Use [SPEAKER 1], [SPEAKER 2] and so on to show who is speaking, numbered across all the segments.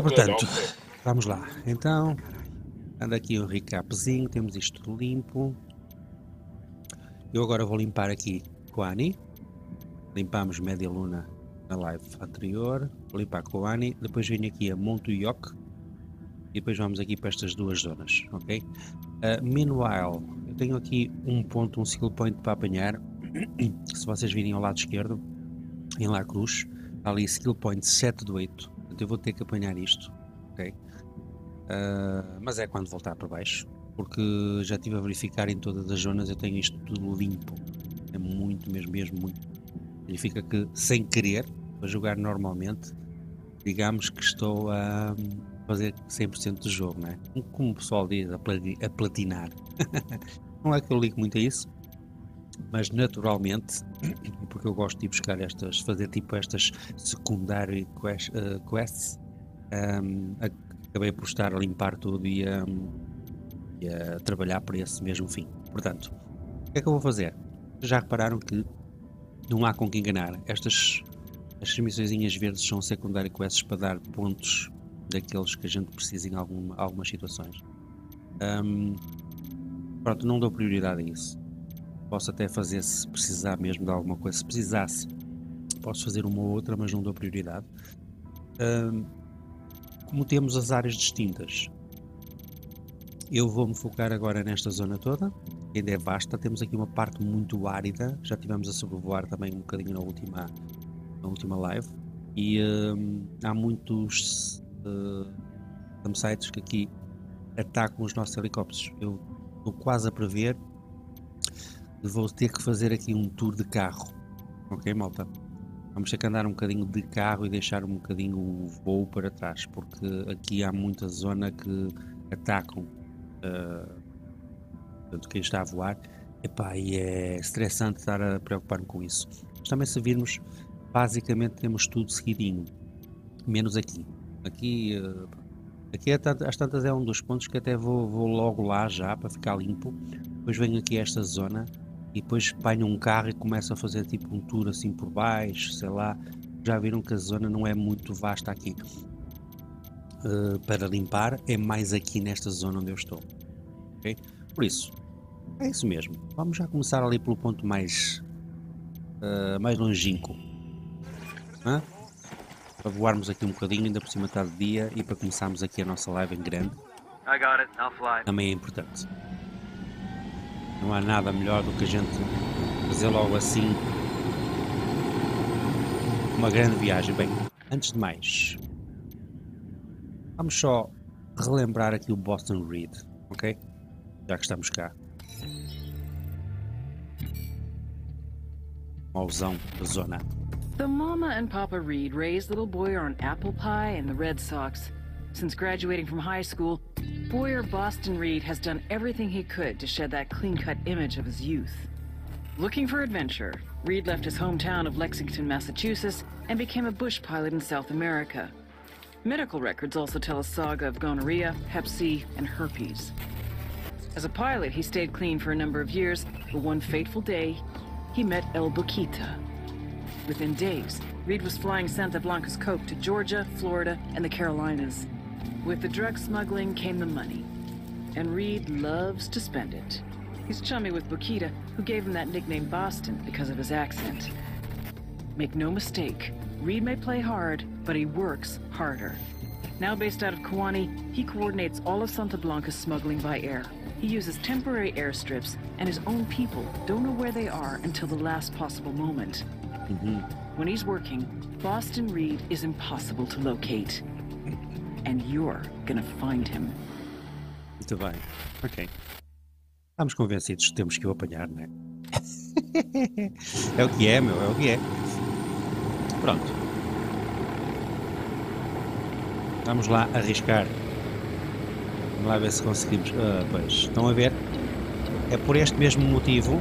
[SPEAKER 1] portanto, vamos lá. Então, anda aqui um recapzinho, temos isto tudo limpo. Eu agora vou limpar aqui com a Ani. Limpámos Média Luna na live anterior. Vou limpar com a Ani. Depois venho aqui a Montuyok. E depois vamos aqui para estas duas zonas, ok? Meanwhile, eu tenho aqui um ponto, um skill point para apanhar. Se vocês virem ao lado esquerdo, em La Cruz, está ali skill point 7 de 8. Portanto, eu vou ter que apanhar isto, ok? Mas é quando voltar para baixo, porque já estive a verificar em todas as zonas, eu tenho isto tudo limpo. É muito, mesmo muito. Significa que, sem querer, para jogar normalmente, digamos que estou a fazer 100% do jogo, não é? Como o pessoal diz, a platinar. Não é que eu ligo muito a isso, mas naturalmente, porque eu gosto de ir buscar estas, fazer tipo estas secondary quests, acabei por estar a limpar tudo e a trabalhar para esse mesmo fim. Portanto, o que é que eu vou fazer? Já repararam que não há com que enganar. Estas missõezinhas verdes são secondary quests para dar pontos daqueles que a gente precisa em algumas situações. Pronto, não dou prioridade a isso. Posso até fazer se precisar mesmo de alguma coisa. Se precisasse, posso fazer uma ou outra, mas não dou prioridade. Como temos as áreas distintas, eu vou-me focar agora nesta zona toda, que ainda é vasta. Temos aqui uma parte muito árida, já tivemos a sobrevoar também um bocadinho na última live, e há muitos campsites que aqui atacam os nossos helicópteros. Eu estou quase a prever que vou ter que fazer aqui um tour de carro, ok, malta? Vamos ter que andar um bocadinho de carro e deixar um bocadinho o voo para trás, porque aqui há muita zona que atacam portanto, quem está a voar. Epá, e é estressante estar a preocupar-me com isso. Mas também, se virmos, basicamente temos tudo seguidinho, menos aqui. Aqui às tantas é um dos pontos que até vou logo lá já para ficar limpo. Depois venho aqui a esta zona e depois apanho um carro e começo a fazer tipo um tour assim por baixo, sei lá. Já viram que a zona não é muito vasta aqui. Para limpar é mais aqui nesta zona onde eu estou, ok? Por isso, é isso mesmo. Vamos já começar ali pelo ponto mais longínquo, para voarmos aqui um bocadinho, ainda por cima está de dia, e para começarmos aqui a nossa live em grande.
[SPEAKER 2] I got it. I'll fly.
[SPEAKER 1] Também é importante. Não há nada melhor do que a gente fazer logo assim uma grande viagem. Bem, antes de mais, vamos só relembrar aqui o Boston Reed, ok? Já que estamos cá. Mauzão da zona.
[SPEAKER 3] The Mama and Papa Reed raised little Boyer on apple pie and the Red Sox. Since graduating from high school, Boyer Boston Reed has done everything he could to shed that clean-cut image of his youth. Looking for adventure, Reed left his hometown of Lexington, Massachusetts, and became a bush pilot in South America. Medical records also tell a saga of gonorrhea, hep C, and herpes. As a pilot, he stayed clean for a number of years, but one fateful day, he met El Boquita. Within days, Reed was flying Santa Blanca's coke to Georgia, Florida, and the Carolinas. With the drug smuggling came the money, and Reed loves to spend it. He's chummy with Boquita, who gave him that nickname Boston because of his accent. Make no mistake, Reed may play hard, but he works harder. Now based out of Kewanee, he coordinates all of Santa Blanca's smuggling by air. He uses temporary airstrips, and his own people don't know where they are until the last possible moment. When he's working, Boston Reed is impossible to locate. And you're gonna find him.
[SPEAKER 1] Muito bem, ok. Estamos convencidos que temos que o apanhar, não é? É o que é, meu, é o que é. Pronto. Vamos lá arriscar. Vamos lá ver se conseguimos. Pois, estão a ver? É por este mesmo motivo.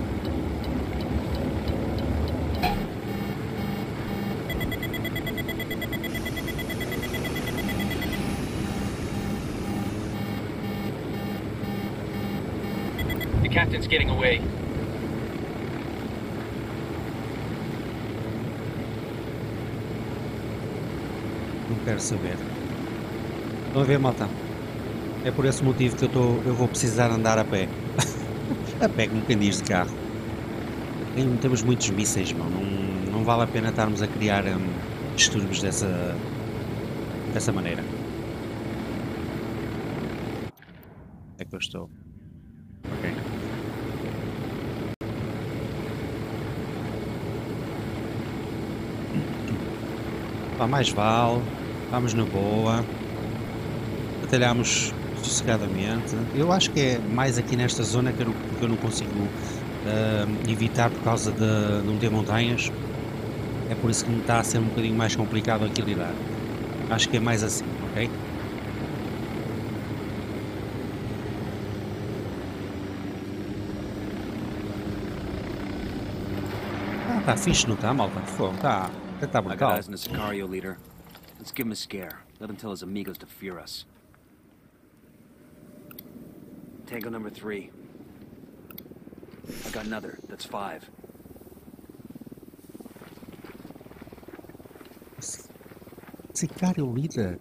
[SPEAKER 2] The captain's getting away.
[SPEAKER 1] Não quero saber. Estão a ver, malta? É por esse motivo que eu vou precisar andar a pé. A pé, como quem diz, de carro. Temos muitos mísseis, mano. Não vale a pena estarmos a criar distúrbios dessa maneira. É que eu estou. Ok. Pá, mais vale. Vamos na boa. Batalhamos sossegadamente. Eu acho que é mais aqui nesta zona que eu não consigo evitar por causa de não ter montanhas. É por isso que me está a ser um bocadinho mais complicado aqui lidar. Acho que é mais assim, ok? Tá fixe, não tá, malta? Fogo, tá
[SPEAKER 4] I got
[SPEAKER 1] brutal.
[SPEAKER 4] eyes on the Sicario leader. Let's give him a scare. Let him tell his amigos to fear us. Tango number 3. I got another. That's 5.
[SPEAKER 1] Sicario líder.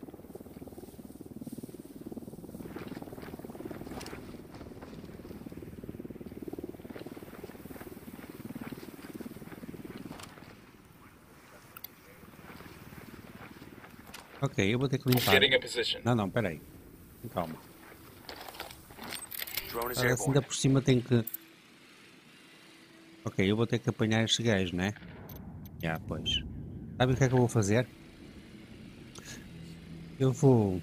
[SPEAKER 1] Ok, eu vou ter que limpar.
[SPEAKER 2] Getting a position.
[SPEAKER 1] Não, peraí. Calma.
[SPEAKER 4] Drone is
[SPEAKER 1] Agora, assim, ainda
[SPEAKER 4] airborne.
[SPEAKER 1] por cima tem que... Ok, eu vou ter que apanhar estes gajos, né? Já, pois. Sabe o que é que eu vou fazer? Eu vou...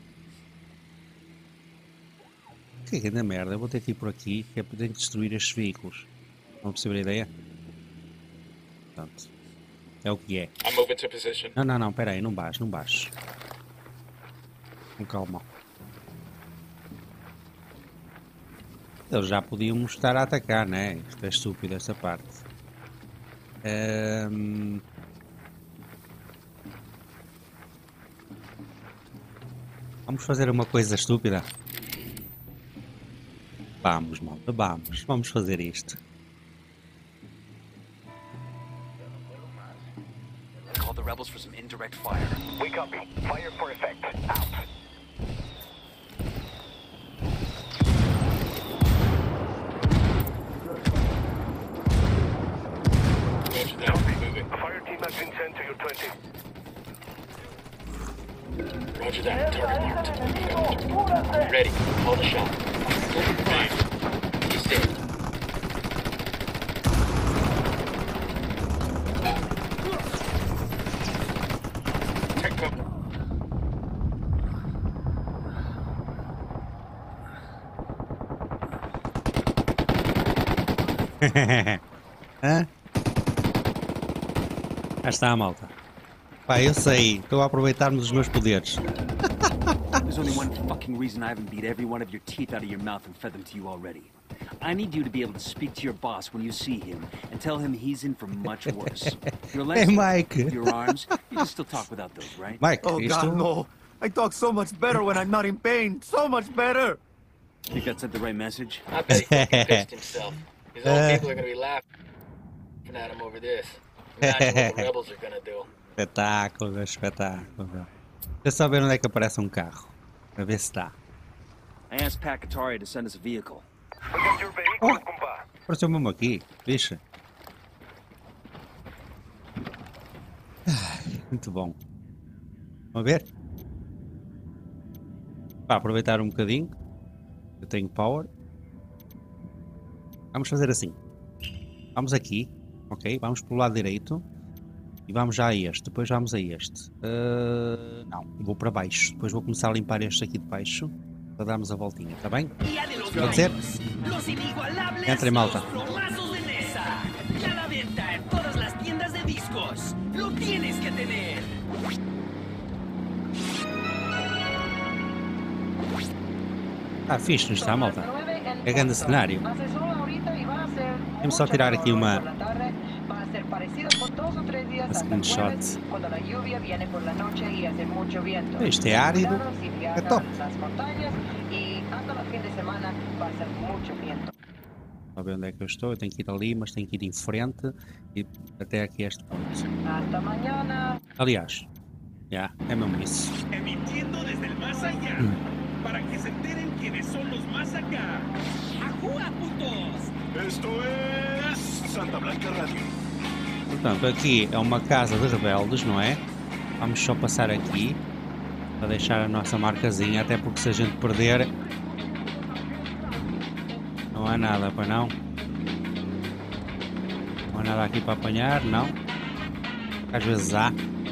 [SPEAKER 1] Que grande merda, eu vou ter que ir por aqui, que é para ter que destruir estes veículos. Vão perceber a ideia? Portanto, é o que é.
[SPEAKER 2] I'm moving to position.
[SPEAKER 1] Não, peraí, não baixo. Com calma. Eles já podiam estar a atacar, né? Isto é estúpido essa parte. Vamos fazer uma coisa estúpida. Vamos, malta, vamos fazer isto.
[SPEAKER 4] Call the rebels for some indirect fire.
[SPEAKER 5] We copy. Fire for effect. Out.
[SPEAKER 2] Roger that. Moving.
[SPEAKER 5] A fire team has been sent to your 20.
[SPEAKER 2] Roger that. Target marked. Ready. Call the shot. Open fire. He's dead. Take cover.
[SPEAKER 1] Hã? Já está, malta. Pá, eu sei, estou a aproveitar-me dos meus poderes.
[SPEAKER 4] There's only one fucking reason I haven't beat every one of your teeth out of your mouth and fed them to you already. I need you to be able to speak to your boss when you see him and tell him he's in for much worse. Your legs,
[SPEAKER 1] Hey, Mike.
[SPEAKER 4] your arms, you can still talk without those, right?
[SPEAKER 1] Mike,
[SPEAKER 6] Oh
[SPEAKER 1] isto...
[SPEAKER 6] God, no! I talk so much better when I'm not in pain. So much better.
[SPEAKER 4] Think that sent the right message?
[SPEAKER 2] I bet he fucking pissed himself. His own people are gonna be laughing at him over this. Imagine what the rebels are gonna do.
[SPEAKER 1] Espetáculo. Deixa eu só ver onde é que aparece um carro. Para ver se está.
[SPEAKER 4] I asked Pat Katari to send us a vehicle.
[SPEAKER 5] We got your vehicle, compa.
[SPEAKER 1] Apareceu mesmo aqui. Bicha. Muito bom. Vamos ver? Para aproveitar um bocadinho. Eu tenho power. Vamos fazer assim. Vamos aqui. Ok? Vamos pelo lado direito. E vamos já a este. Depois vamos a este. Não. Vou para baixo. Depois vou começar a limpar este aqui de baixo. Para darmos a voltinha. Está bem? Pode ser? Entre, malta.
[SPEAKER 7] Plomazos de mesa. Ya a la venta en todas las tiendas de discos. Lo tienes que tener.
[SPEAKER 1] Está fixe, não está, malta? É grande cenário. Vamos só tirar aqui uma screenshot. Isto é árido. É top. Para ver onde é que eu estou. Eu tenho que ir ali, mas tenho que ir em frente e até aqui a este ponto. Aliás, Já, é mesmo isso.
[SPEAKER 7] Emitiendo desde el más allá. Para que se enteren quiénes son los más acá. ¡Ajúa, putos!
[SPEAKER 5] Esto es Santa Blanca Radio.
[SPEAKER 1] Portanto, aqui é uma casa de rebeldes, não é? Vamos só passar aqui para deixar a nossa marcazinha, até porque se a gente perder não há nada, pois não? Não há nada aqui para apanhar, não? Às vezes há.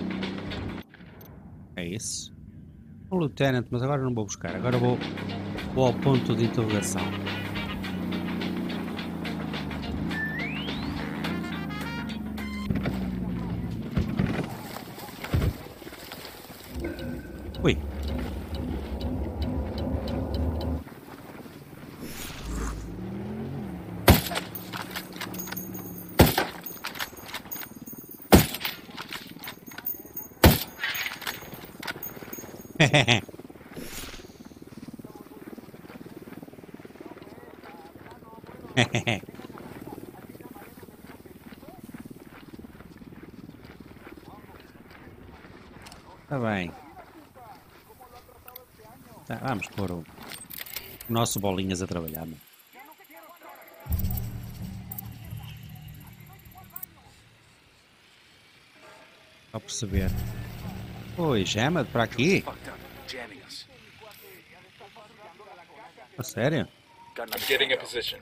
[SPEAKER 1] É isso. O Lieutenant, mas agora não vou buscar, agora vou ao ponto de interrogação. Ui. Tá bem. Tá, vamos pôr o nosso bolinhas a trabalhar. Meu. Para perceber. Oi, Gemma, para aqui?
[SPEAKER 4] Fucked up. Jamming us.
[SPEAKER 1] A sério?
[SPEAKER 4] Got
[SPEAKER 2] I'm
[SPEAKER 4] another
[SPEAKER 2] getting a
[SPEAKER 4] photo.
[SPEAKER 2] position.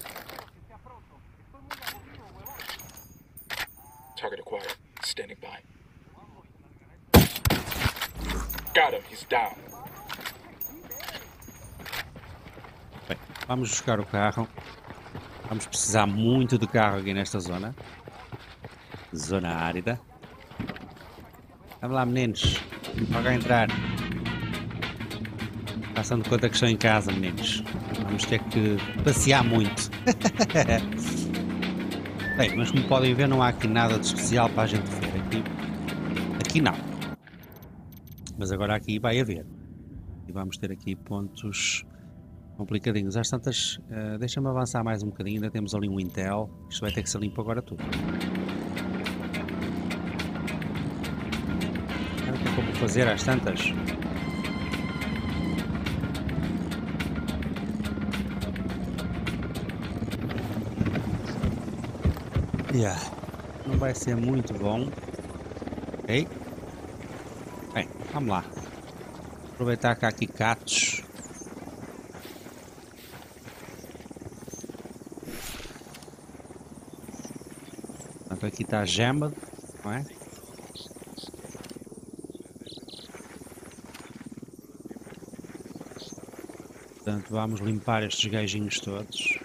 [SPEAKER 2] Target acquired. Standing by. Got him. He's down.
[SPEAKER 1] Bem, vamos buscar o carro. Vamos precisar muito de carro aqui nesta zona. Zona árida. Vamos lá, meninos. Logo a entrar. Façam de conta que estão em casa, meninos. Vamos ter que passear muito. Bem, mas como podem ver, não há aqui nada de especial para a gente ver. Aqui não. Mas agora aqui vai haver. E vamos ter aqui pontos complicadinhos. Às tantas, deixa-me avançar mais um bocadinho. Ainda temos ali um Intel. Isto vai ter que ser limpo agora tudo. O que é que eu vou fazer às tantas? Yeah. Não vai ser muito bom. Ok? Bem, vamos lá. Aproveitar que há aqui catos. Portanto, aqui está a Gemma, não é? Portanto, vamos limpar estes gajinhos todos.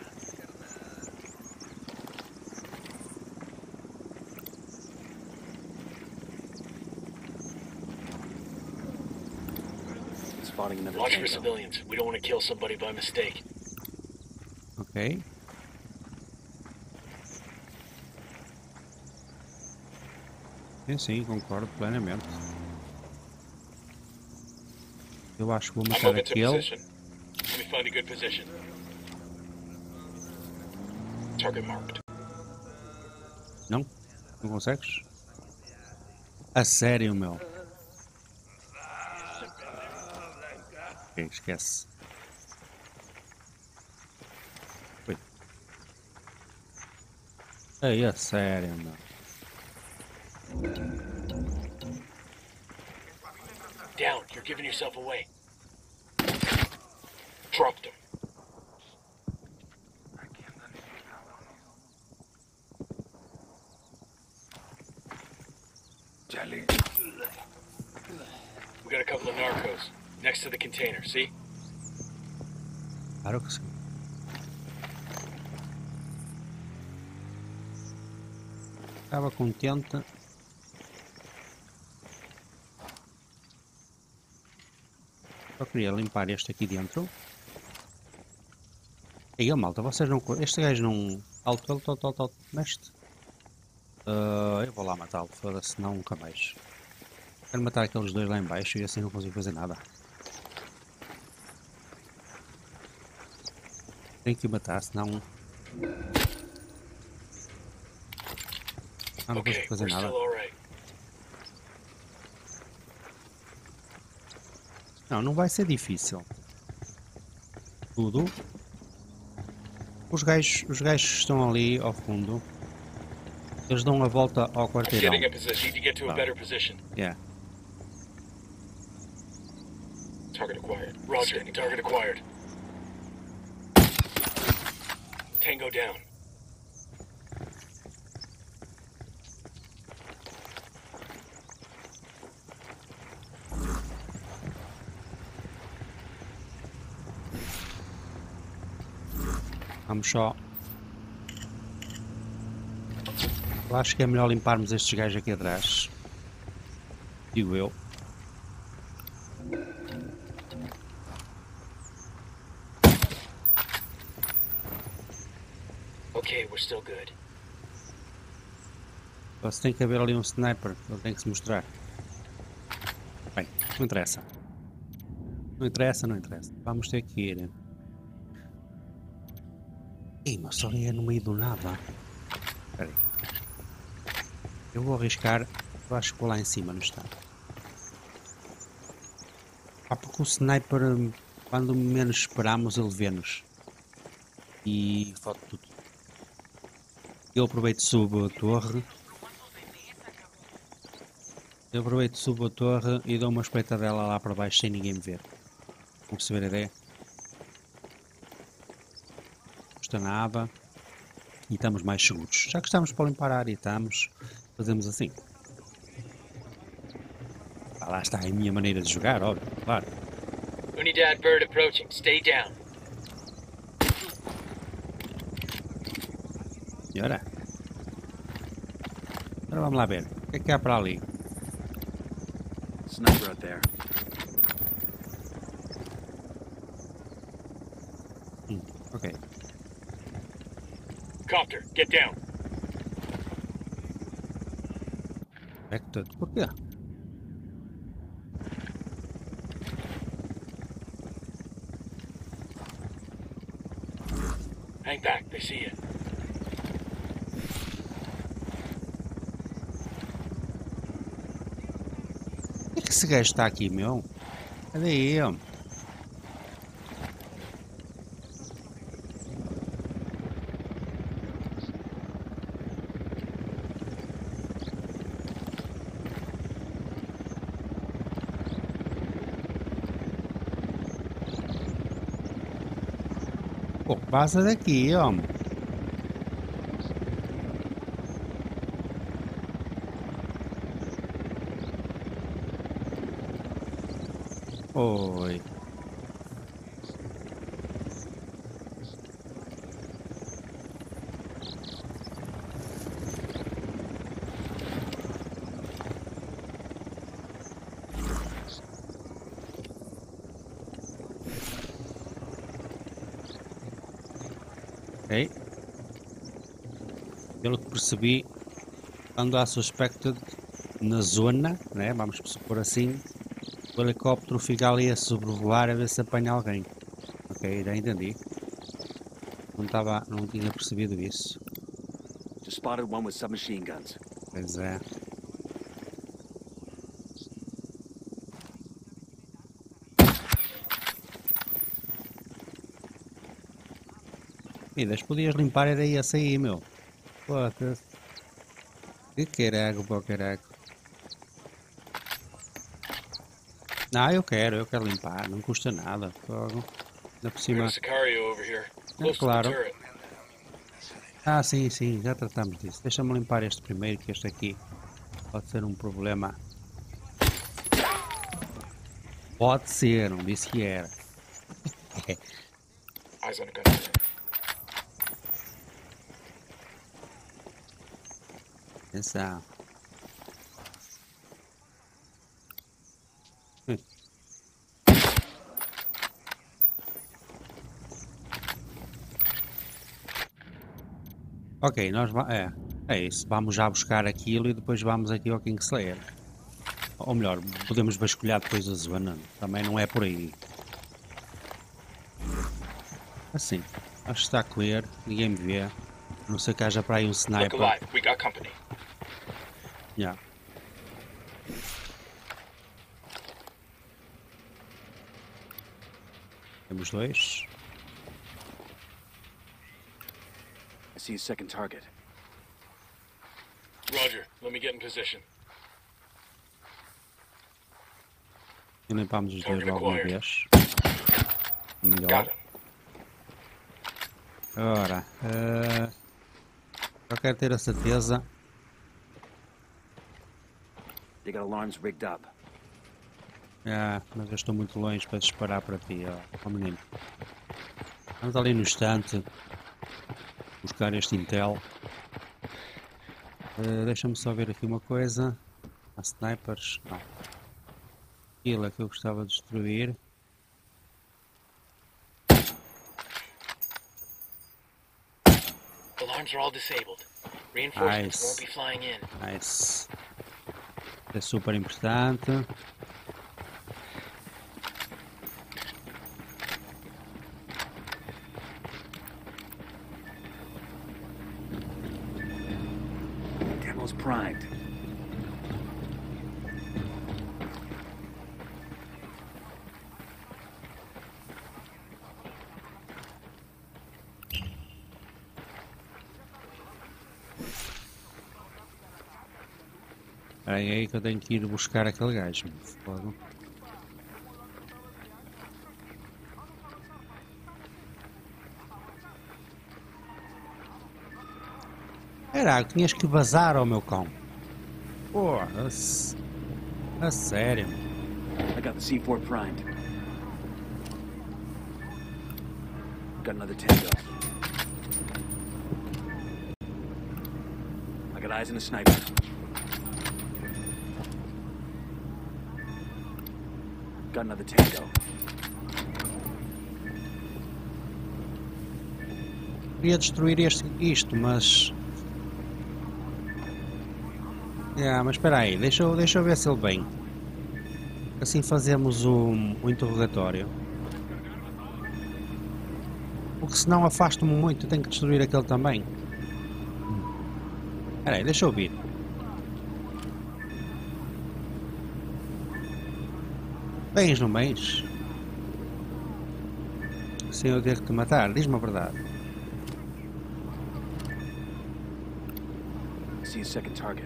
[SPEAKER 4] Spotting another
[SPEAKER 2] Watch for
[SPEAKER 4] tango.
[SPEAKER 2] civilians. We don't want to kill somebody by mistake.
[SPEAKER 1] Ok. Sim, concordo plenamente. Eu acho que vou
[SPEAKER 2] I'm
[SPEAKER 1] matar
[SPEAKER 2] moving to
[SPEAKER 1] aquele.
[SPEAKER 2] position. Let me find a good position. Target marked.
[SPEAKER 1] Não? Não consegues? A sério, meu. Ok, esquece. Ui. Ei, a sério, meu.
[SPEAKER 2] Down. You're giving yourself away. Dropped him.
[SPEAKER 5] Charlie.
[SPEAKER 2] We got a couple of narcos next to the container. See?
[SPEAKER 1] Claro que sim. Estava contente. Só queria limpar este aqui dentro. E aí, malta, vocês não... Este gajo não... Alto, neste. Eu vou lá matá-lo, foda-se, não nunca mais. Quero matar aqueles dois lá em baixo e assim não consigo fazer nada. Tenho que o matar, senão... Não
[SPEAKER 2] Okay,
[SPEAKER 1] consigo fazer
[SPEAKER 2] we're
[SPEAKER 1] nada.
[SPEAKER 2] still all right.
[SPEAKER 1] Não vai ser difícil. Tudo. Os gajos estão ali ao fundo. Eles dão a volta ao quarteirão.
[SPEAKER 2] Getting a position. Need to get to a better position.
[SPEAKER 1] Yeah.
[SPEAKER 2] Target acquired. Roger. Target acquired. Tango down.
[SPEAKER 1] Vamos só. Eu acho que é melhor limparmos estes gajos aqui atrás. Digo eu.
[SPEAKER 2] Okay, we're still good.
[SPEAKER 1] Só se tem que haver ali um sniper. Ele tem que se mostrar. Bem, não interessa. Não interessa. Vamos ter que ir. Ih, mas só é no meio do nada. Espera aí. Eu vou arriscar. Eu acho que vou lá em cima, não está? Porque o sniper, quando menos esperamos, ele vê-nos. E fode tudo. Eu aproveito e subo a torre. E dou uma espreitadela lá para baixo sem ninguém me ver. Vão perceber a ideia? Custa nada. E estamos mais seguros. Já que estamos para limpar a área, fazemos assim. Lá está a minha maneira de jogar, óbvio, claro.
[SPEAKER 2] Unidad bird approaching. Stay down.
[SPEAKER 1] E ora? Agora vamos lá ver. O que é há para ali?
[SPEAKER 4] Sniper out there.
[SPEAKER 1] Ok.
[SPEAKER 2] Copter, get down.
[SPEAKER 1] Vector, por quê?
[SPEAKER 2] Hang back. They see you.
[SPEAKER 1] Por que esse gajo está aqui, meu? Cadê ele? Pô, passa daqui, homem. Oi. Ok. Pelo que percebi, quando há suspected na zona, né, vamos supor assim, o helicóptero fica ali a sobrevoar a ver se apanha alguém. Ok, já entendi. Não tinha percebido isso.
[SPEAKER 4] Just spotted one with submachine guns.
[SPEAKER 1] Pois é. Midas, podias limpar era esse aí, meu. Foda-se. Que carago, pô, carago. Não, eu quero limpar, não custa nada. Fogo. Ainda por cima.
[SPEAKER 2] Sicario over here. Close
[SPEAKER 1] claro.
[SPEAKER 2] to the turret.
[SPEAKER 1] Ah, sim, já tratamos disso. Deixa-me limpar este primeiro, que este aqui pode ser um problema. Pode ser, não disse que era.
[SPEAKER 2] Eyes on a gun.
[SPEAKER 1] Atenção. Ok, é isso. Vamos já buscar aquilo e depois vamos aqui ao Kingslayer. Ou melhor, podemos vasculhar depois a zona. Também não é por aí. Assim, acho que está clear. Ninguém me vê. A não ser que haja para aí um
[SPEAKER 2] Look
[SPEAKER 1] sniper.
[SPEAKER 2] alive. We got company.
[SPEAKER 1] Yeah. Temos 2.
[SPEAKER 4] I see a second target.
[SPEAKER 5] Roger. Let me get in position.
[SPEAKER 1] E limpamos os 2 logo uma vez. Melhor.
[SPEAKER 5] Got him.
[SPEAKER 1] Ora, eu quero ter a certeza.
[SPEAKER 4] They got alarms rigged up.
[SPEAKER 1] Mas eu estou muito longe para disparar para ti, ó menino. Vamos ali no estante buscar este Intel. Deixa-me só ver aqui uma coisa. Há snipers? Não. Aquilo é que eu gostava de destruir.
[SPEAKER 2] Alarms are all disabled. Reinforcements
[SPEAKER 1] Nice.
[SPEAKER 2] won't be flying in.
[SPEAKER 1] Nice. É super importante.
[SPEAKER 4] Demo's primed.
[SPEAKER 1] É aí que eu tenho que ir buscar aquele gajo. Fogo. Era, tinhas que vazar ao meu cão. Porra, a sério.
[SPEAKER 4] I got the C4 primed. Got another Tango. I got eyes on a sniper. Got another Tango.
[SPEAKER 1] Queria destruir isto, mas... mas espera aí, deixa eu ver se ele vem. Assim fazemos o interrogatório. Porque senão afasto-me muito, tenho que destruir aquele também. Espera aí, deixa eu vir. Vens, não vens? Sem eu ter que te matar, diz-me a verdade.
[SPEAKER 4] See a second target.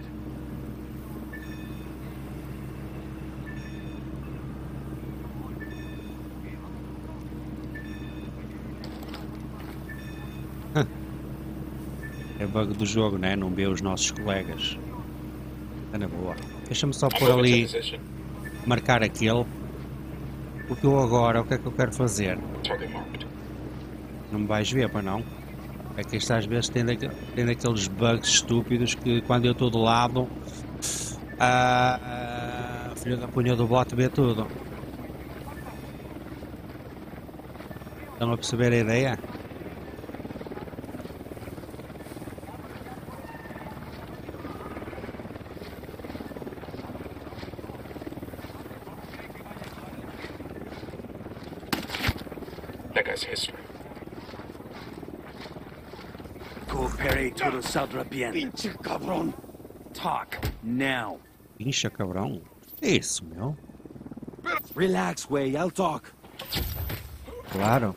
[SPEAKER 1] É bug do jogo, né? Não vê os nossos colegas. Está na boa. Deixa-me só
[SPEAKER 5] I'm
[SPEAKER 1] pôr
[SPEAKER 5] moving to
[SPEAKER 1] ali,
[SPEAKER 5] position.
[SPEAKER 1] marcar aquele. Porque eu agora, o que é que eu quero fazer?
[SPEAKER 5] Target marked.
[SPEAKER 1] Não me vais ver, para não? É que isto às vezes tem daqueles bugs estúpidos que quando eu estou do lado, a filha da punha do bote vê tudo. Estão a perceber a ideia?
[SPEAKER 5] That guy's history.
[SPEAKER 4] Coopere todo saldrá bien.
[SPEAKER 6] Pinche cabrón.
[SPEAKER 4] Talk now.
[SPEAKER 1] Pincha, cabrão. É isso, meu.
[SPEAKER 6] Relax, güey. I'll talk.
[SPEAKER 1] Claro.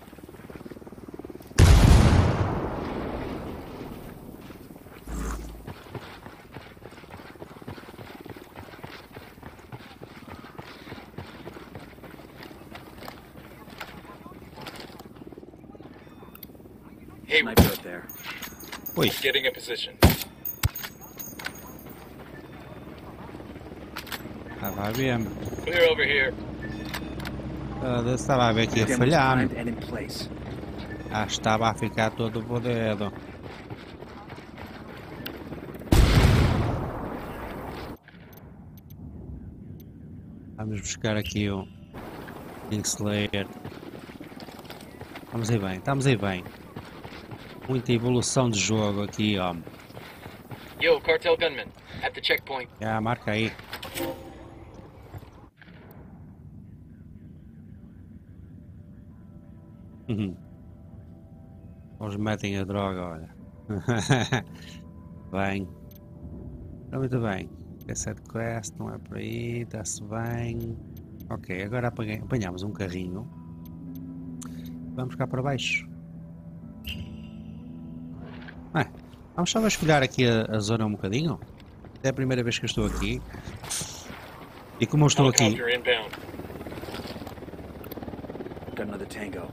[SPEAKER 5] Hey,
[SPEAKER 4] Sniper up there.
[SPEAKER 1] Ui,
[SPEAKER 5] getting in position.
[SPEAKER 1] estava a ver.
[SPEAKER 5] Clear over here.
[SPEAKER 1] Estava a ver que ia
[SPEAKER 4] Demo's
[SPEAKER 1] falhar.
[SPEAKER 4] primed and in place.
[SPEAKER 1] Estava a ficar todo fodido. Vamos buscar aqui o Kingslayer. Estamos aí bem. Muita evolução de jogo aqui, ó.
[SPEAKER 2] Yo, cartel gunman, at the checkpoint.
[SPEAKER 1] Marca aí. Eles metem a droga, olha. Bem. Está muito bem. Reset quest, não é por aí, está-se bem. Ok, agora apanhamos um carrinho. Vamos cá para baixo. Vamos só vasculhar aqui a zona um bocadinho. É a primeira vez que eu estou aqui. E como eu estou aqui...
[SPEAKER 5] Helicopter inbound.
[SPEAKER 4] Got another tango.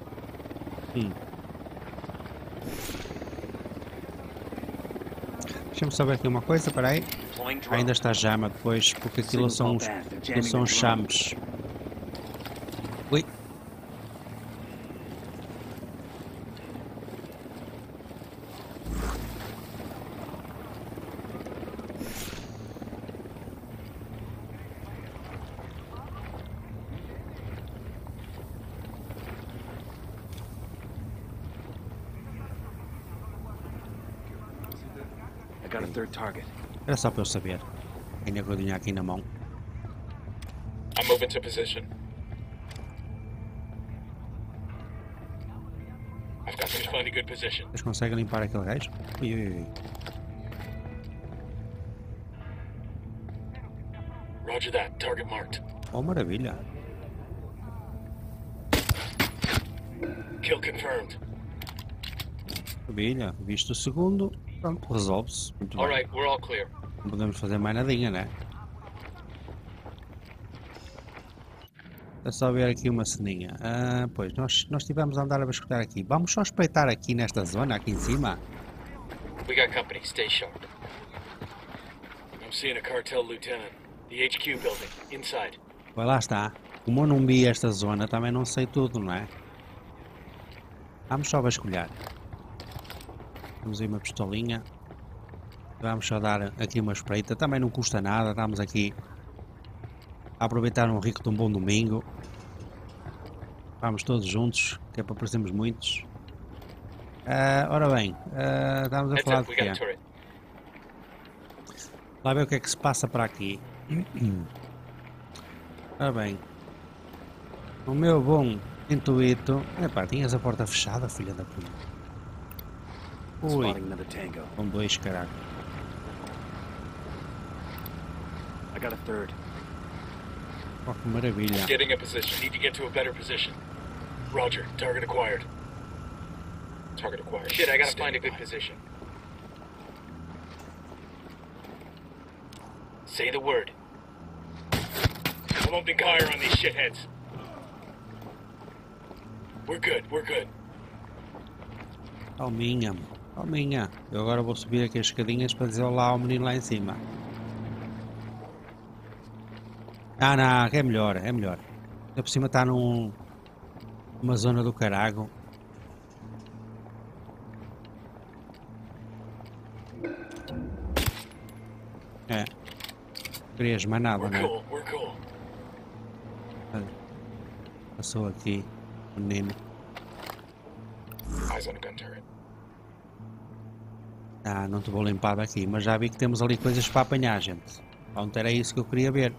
[SPEAKER 1] Deixa-me saber aqui uma coisa, peraí.
[SPEAKER 4] Deploying drone.
[SPEAKER 1] Ainda está chama depois, porque aquilo são os chames. Ui.
[SPEAKER 4] I got a third target.
[SPEAKER 1] Era só para eu saber. Ainda que eu tinha aqui na mão.
[SPEAKER 5] I'm moving to position. I've got to find a good position.
[SPEAKER 1] Vocês conseguem limpar aquele gajo? Ui, ui, ui.
[SPEAKER 5] Roger that. Target marked.
[SPEAKER 1] Oh, maravilha.
[SPEAKER 5] Kill confirmed.
[SPEAKER 1] Maravilha. Visto o segundo, pronto, resolve-se. Muito
[SPEAKER 5] All
[SPEAKER 1] bem.
[SPEAKER 5] right, we're all clear.
[SPEAKER 1] Não podemos fazer mais nadinha, né? É só ver aqui uma ceninha. Pois, nós estivemos a andar a vasculhar aqui. Vamos só espreitar aqui nesta zona, aqui em cima.
[SPEAKER 5] We got company. Stay sharp. I'm seeing a cartel lieutenant. The HQ building. Inside.
[SPEAKER 1] Pois lá está. Como eu não vi esta zona, também não sei tudo, não é? Vamos só vasculhar. Temos aí uma pistolinha. Vamos só dar aqui uma espreita. Também não custa nada. Estamos aqui a aproveitar um rico de um bom domingo. Vamos todos juntos, que é para parecermos muitos. Ora bem, estamos a
[SPEAKER 5] Heads
[SPEAKER 1] falar
[SPEAKER 5] up,
[SPEAKER 1] de
[SPEAKER 5] we got a
[SPEAKER 1] quê?
[SPEAKER 5] turret.
[SPEAKER 1] Lá ver o que é que se passa para aqui. Ora bem. O meu bom intuito... Epá, tinhas a porta fechada, filha da puta. Ui,
[SPEAKER 4] Spotting another tango.
[SPEAKER 1] com dois, caralho.
[SPEAKER 4] I got a third.
[SPEAKER 1] Oh, que maravilha.
[SPEAKER 5] Getting a position. Need to get to a better position. Roger. Target acquired. Target acquired. Shit, I gotta find a good position. Say the word. I'm opening fire on these shitheads. We're good. We're good.
[SPEAKER 1] Calminha, calminha. Eu agora vou subir aqui as escadinhas para dizer olá ao menino lá em cima. Não, é melhor, é melhor. Ainda por cima está numa zona do carago. É. Querias mais nada,
[SPEAKER 5] We're
[SPEAKER 1] não é?
[SPEAKER 5] cool. We're cool.
[SPEAKER 1] Passou aqui o menino.
[SPEAKER 5] Eyes on a gun turret.
[SPEAKER 1] Não te vou limpar daqui, mas já vi que temos ali coisas para apanhar, gente. Ontem era isso que eu queria ver.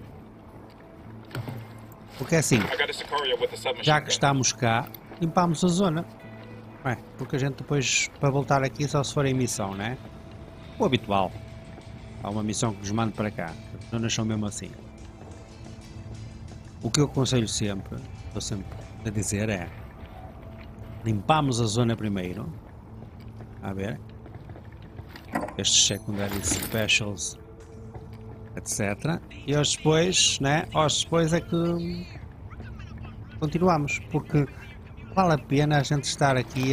[SPEAKER 1] Porque é assim,
[SPEAKER 5] I got a Sicario with a submachine
[SPEAKER 1] já que
[SPEAKER 5] gun.
[SPEAKER 1] estamos cá, limpamos a zona. Porque a gente depois, para voltar aqui, só se for em missão, né? O habitual. Há uma missão que nos manda para cá. As zonas são mesmo assim. O que eu aconselho sempre, estou sempre a dizer é... Limpamos a zona primeiro. A ver. Estes secondary specials, etc. E aos depois, né? Aos depois é que continuamos, porque vale a pena a gente estar aqui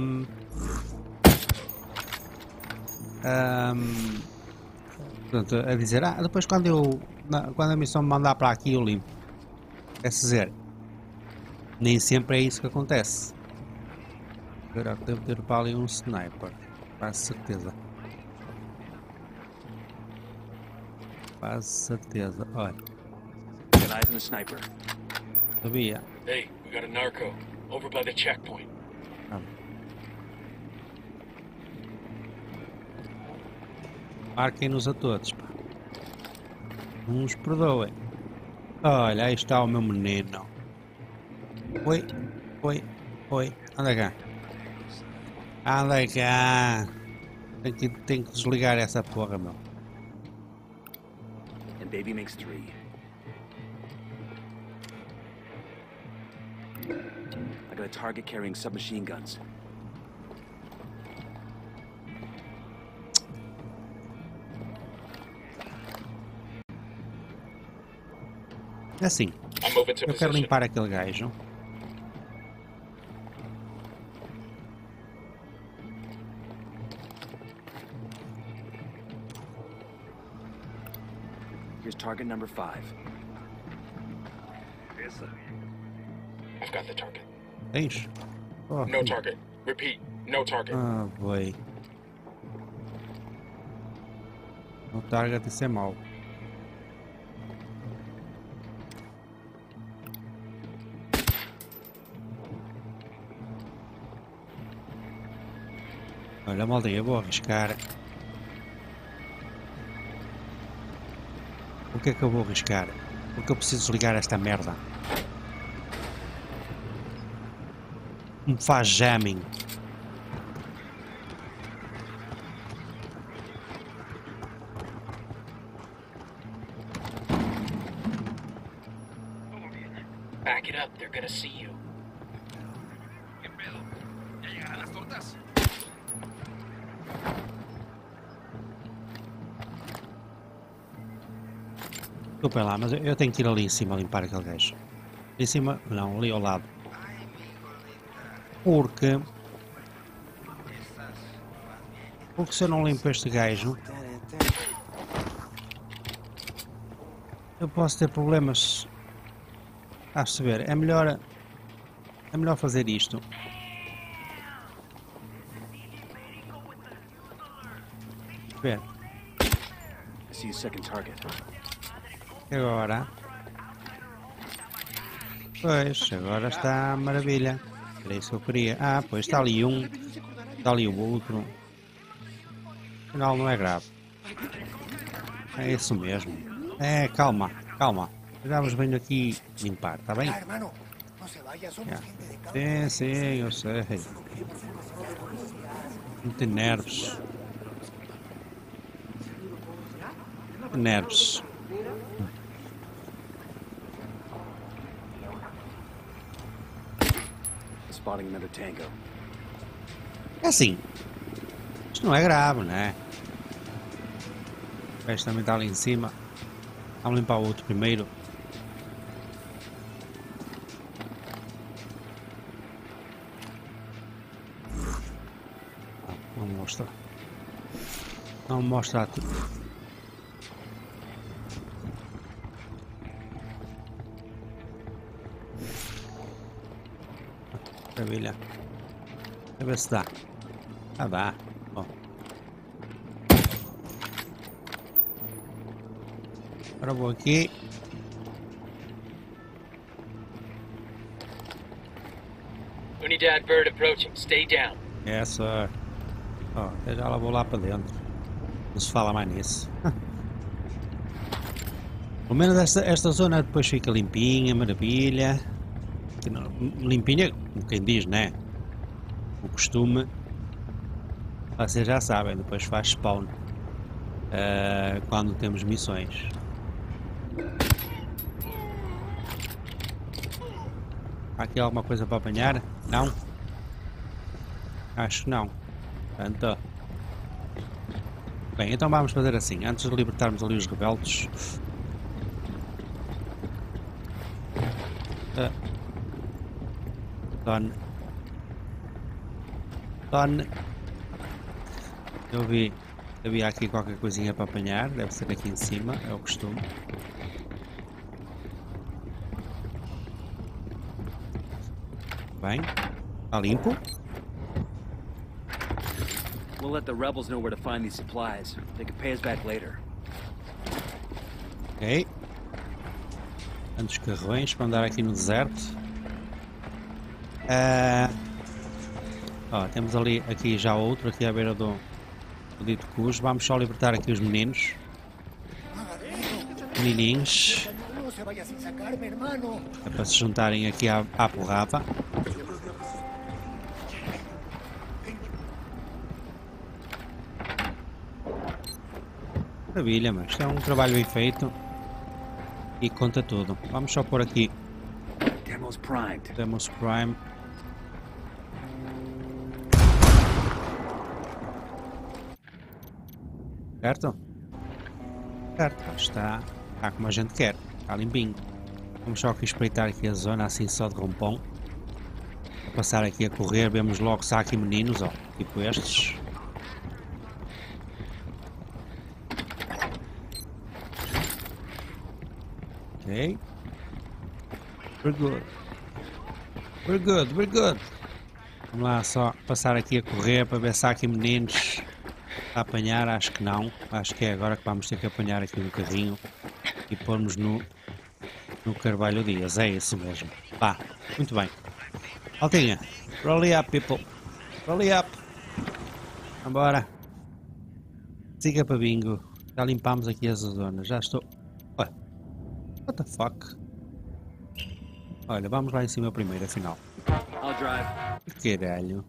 [SPEAKER 1] portanto, a dizer, depois quando a missão me mandar para aqui eu limpo. Quer dizer, nem sempre é isso que acontece. Agora devo ter para ali um sniper, quase certeza. Quase certeza, olha.
[SPEAKER 4] Got eyes on a sniper.
[SPEAKER 1] Sabia.
[SPEAKER 5] Hey, we got a narco. Over by the checkpoint.
[SPEAKER 1] Marquem-nos a todos, pá. Não nos perdoem. Olha, aí está o meu menino. Oi, oi, oi. Anda cá. Anda cá. Tenho que desligar essa porra, meu.
[SPEAKER 4] And baby makes 3. I got a target carrying submachine guns.
[SPEAKER 1] É assim,
[SPEAKER 5] I'm moving to
[SPEAKER 1] eu quero
[SPEAKER 5] position.
[SPEAKER 1] limpar aquele gajo.
[SPEAKER 4] Here's target number 5.
[SPEAKER 5] I've got the target.
[SPEAKER 1] Tens? Oh,
[SPEAKER 5] No target. Repeat, no target.
[SPEAKER 1] Ah, boi. O target, isso é mau. Olha, malta, eu vou arriscar. O que é que eu vou arriscar? Porque eu preciso desligar esta merda. Me faz jamming.
[SPEAKER 5] Back it up, they're gonna see you.
[SPEAKER 7] ¿Qué pedo? ¿Ya llegaron las tortas?
[SPEAKER 1] Desculpem lá, mas eu tenho que ir ali em cima limpar aquele gajo. Em cima? Não, ali ao lado. Porque se eu não limpo este gajo, eu posso ter problemas. A perceber, é melhor fazer isto. Ver.
[SPEAKER 4] I see a second target.
[SPEAKER 1] Agora. Pois, agora está maravilha. Era isso que eu queria. Ah, pois está ali um. Está ali o outro. Afinal não é grave. É isso mesmo. É, calma, calma. Já vos venho aqui limpar, está bem? Sim, sim, eu sei. Não tem nervos. Nervos.
[SPEAKER 4] Spotting another tango.
[SPEAKER 1] É assim. Isto não é grave, não é? O gajo também está ali em cima. Vamos limpar o outro primeiro. Não mostra. Não mostra tudo. Maravilha. Deixa eu ver se dá. Ah, dá. Bom. Agora vou aqui.
[SPEAKER 2] Unidad bird approaching. Stay down.
[SPEAKER 1] Essa. Ó, até já lá vou lá para dentro. Não se fala mais nisso. Pelo menos esta zona depois fica limpinha, maravilha. Não, limpinha, como quem diz, né? O costume. Vocês já sabem, depois faz spawn. Quando temos missões. Há aqui alguma coisa para apanhar? Não? Acho que não. Portanto, bem, então vamos fazer assim. Antes de libertarmos ali os rebeldes. Done. Eu vi. Havia aqui qualquer coisinha para apanhar. Deve ser aqui em cima. É o costume. Bem. Está limpo.
[SPEAKER 4] We'll let the rebels know where to find these supplies. They can pay us back later.
[SPEAKER 1] Ok. Tantos carrões para andar aqui no deserto. Ó, temos ali, aqui já outro, aqui à beira do dito cujo. Vamos só libertar aqui os meninos. Menininhos. É para se juntarem aqui à porrada. Maravilha, mas isto é um trabalho bem feito. E conta tudo. Vamos só pôr aqui.
[SPEAKER 4] Demo's primed.
[SPEAKER 1] Demos Prime. Certo? Certo, está como a gente quer. Está limpinho. Vamos só aqui espreitar aqui a zona assim só de rompão. Vou passar aqui a correr, vemos logo se há aqui meninos, ó, tipo estes. Ok. We're good. We're good, we're good. Vamos lá só passar aqui a correr para ver se há aqui meninos a apanhar. Acho que não. Acho que é agora que vamos ter que apanhar aqui um carrinho e pormos no Carvalho Dias. É isso mesmo. Vá, muito bem. Altinha, roll up, people. Roll up. Vambora. Siga para bingo. Já limpámos aqui as zonas. Já estou... Olha. What the fuck? Olha, vamos lá em cima primeiro, afinal.
[SPEAKER 4] I'll drive.
[SPEAKER 1] Caralho.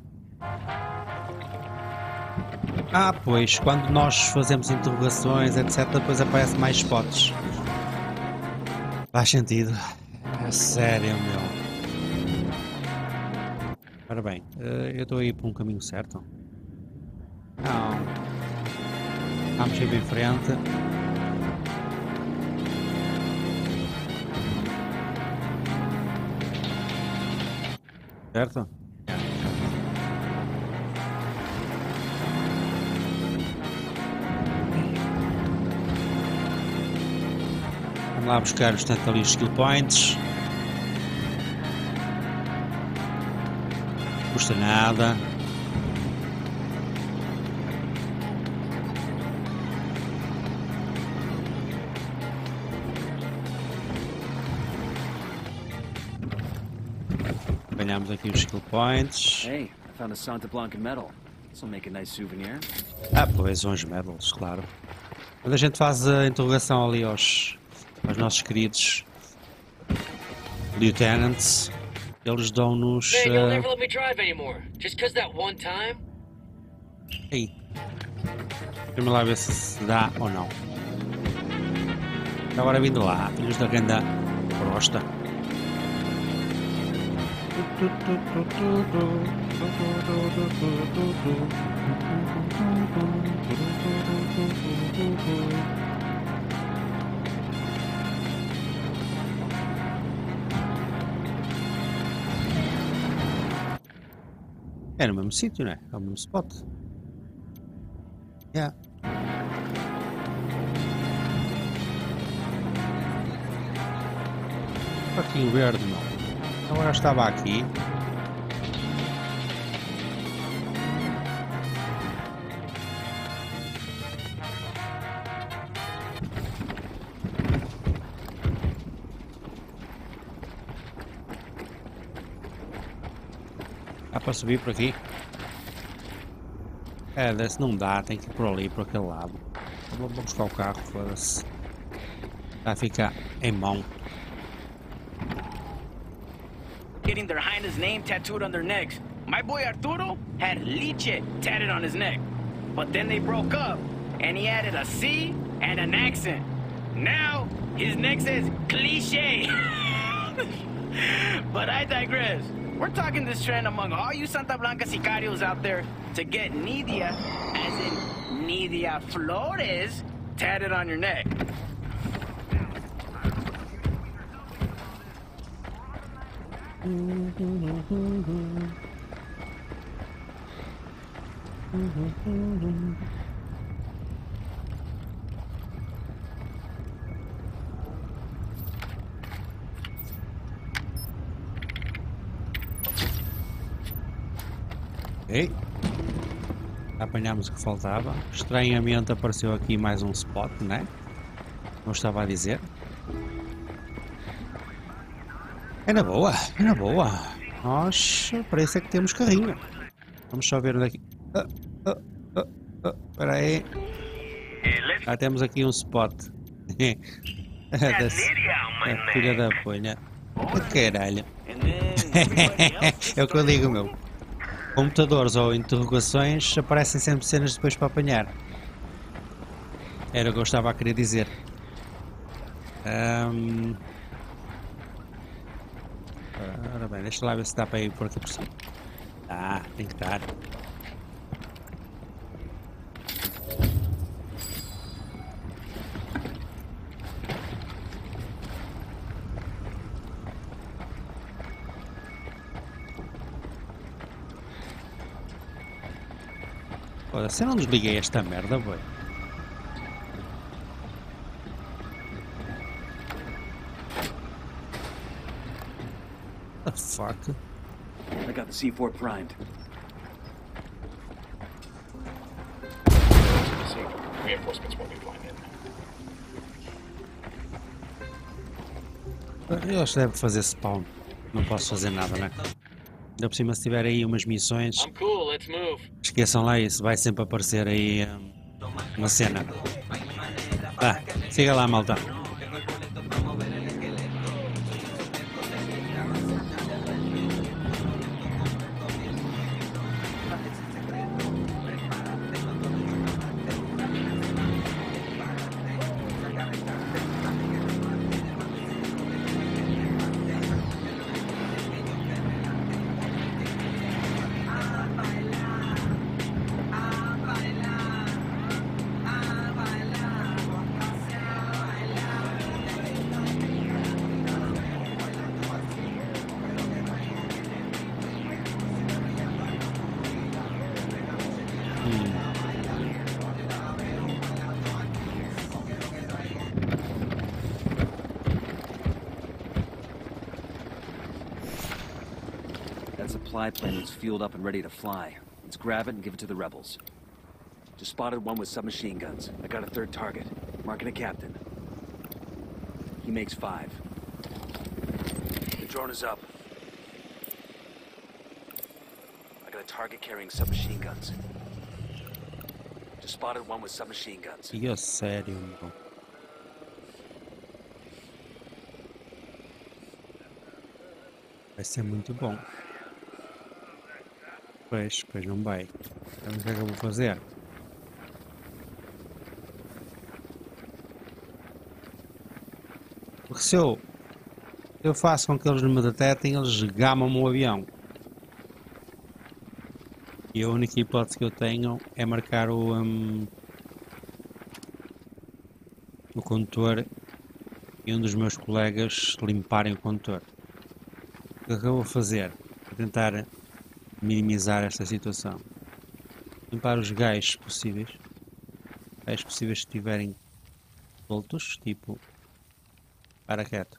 [SPEAKER 1] Ah, pois, quando nós fazemos interrogações, etc, depois aparecem mais spots. Faz sentido. É sério, meu. Ora bem, eu estou a ir para um caminho certo? Não. Vamos ir bem em frente. Certo? Vamos lá buscar os tanto ali os skill points. Não custa nada. Ganhamos aqui os skill points.
[SPEAKER 4] Hey, I found a Santa Blanca medal. This will make a nice souvenir.
[SPEAKER 1] Ah, pois, são os medals, claro. Quando a gente faz a interrogação ali aos nossos queridos lieutenants, eles dão-nos...
[SPEAKER 2] Man, you'll never let me drive anymore. Just 'cause that one time?
[SPEAKER 1] Aí. Vamos lá ver se dá ou não. Agora vindo lá, filhos da grande brosta. É no mesmo sítio, né? É o mesmo spot. Yeah. Fucking weird, não. Agora estava aqui. Dá para subir por aqui? É, desse não dá, tem que ir por ali, por aquele lado. Vou buscar o carro, foda-se. Vai ficar em mão.
[SPEAKER 8] Getting their highness name tattooed on their necks. My boy Arturo had Liche tatted on his neck. But then they broke up, and he added a C and an accent. Now, his neck says cliche. But I digress. We're talking this trend among all you Santa Blanca sicarios out there to get Nidia, as in Nidia Flores, tatted on your neck.
[SPEAKER 1] Ok. Apanhámos o que faltava. Estranhamente apareceu aqui mais um spot, né? Como eu estava a dizer. É na boa, é na boa. Nós parece que temos carrinho. Vamos só ver onde é que... Espera aí. Já temos aqui um spot. Filha da punha. Caralho. É o que eu digo, meu. Computadores ou interrogações aparecem sempre cenas depois para apanhar. Era o que eu estava a querer dizer. Ora bem, deixa lá ver se dá para ir por aqui por cima. Tem que estar. Foda-se, eu não desliguei esta merda, boy. The fuck?
[SPEAKER 4] I got the C4 primed.
[SPEAKER 5] See, reinforcements won't be flying in.
[SPEAKER 1] Eu acho que deve fazer spawn. Não posso fazer nada, né? Ainda por cima, se tiver aí umas missões,
[SPEAKER 5] I'm cool, let's move.
[SPEAKER 1] esqueçam lá isso. Vai sempre aparecer aí uma cena. Tá, siga lá, malta.
[SPEAKER 4] That supply plane is fueled up and ready to fly. Let's grab it and give it to the rebels. Just spotted one with submachine guns. I got a third target. Marking a captain. He makes 5. The drone is up. I got a target carrying submachine guns. Just spotted one with submachine guns.
[SPEAKER 1] E a sério, meu. Vai ser muito bom. Pois não vai. Então o que é que eu vou fazer? Porque se eu faço com que eles me detectem, eles gamam-me o avião. E a única hipótese que eu tenho é marcar o condutor e um dos meus colegas limparem o condutor. O que é que eu vou fazer? Vou tentar minimizar esta situação. Limpar os gajos possíveis. Gajos possíveis que estiverem soltos, tipo... Para quieto.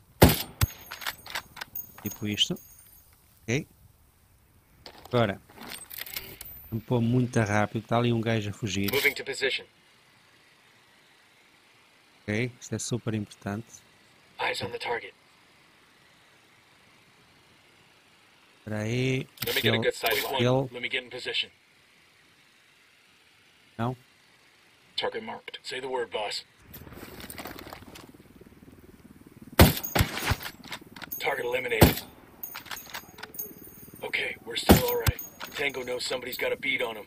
[SPEAKER 1] Tipo isto. Ok? Agora. Não pôr muito rápido. Está ali um gajo a fugir.
[SPEAKER 5] Moving to position.
[SPEAKER 1] Ok? Isto é super importante.
[SPEAKER 5] Eyes on the target.
[SPEAKER 1] Espera aí.
[SPEAKER 5] Let me get a good sight one.
[SPEAKER 1] Ele...
[SPEAKER 5] Let me get in position.
[SPEAKER 1] Não?
[SPEAKER 5] Target marked. Say the word, boss. Target eliminated. Okay, we're still alright. Tango knows somebody's got a beat on him.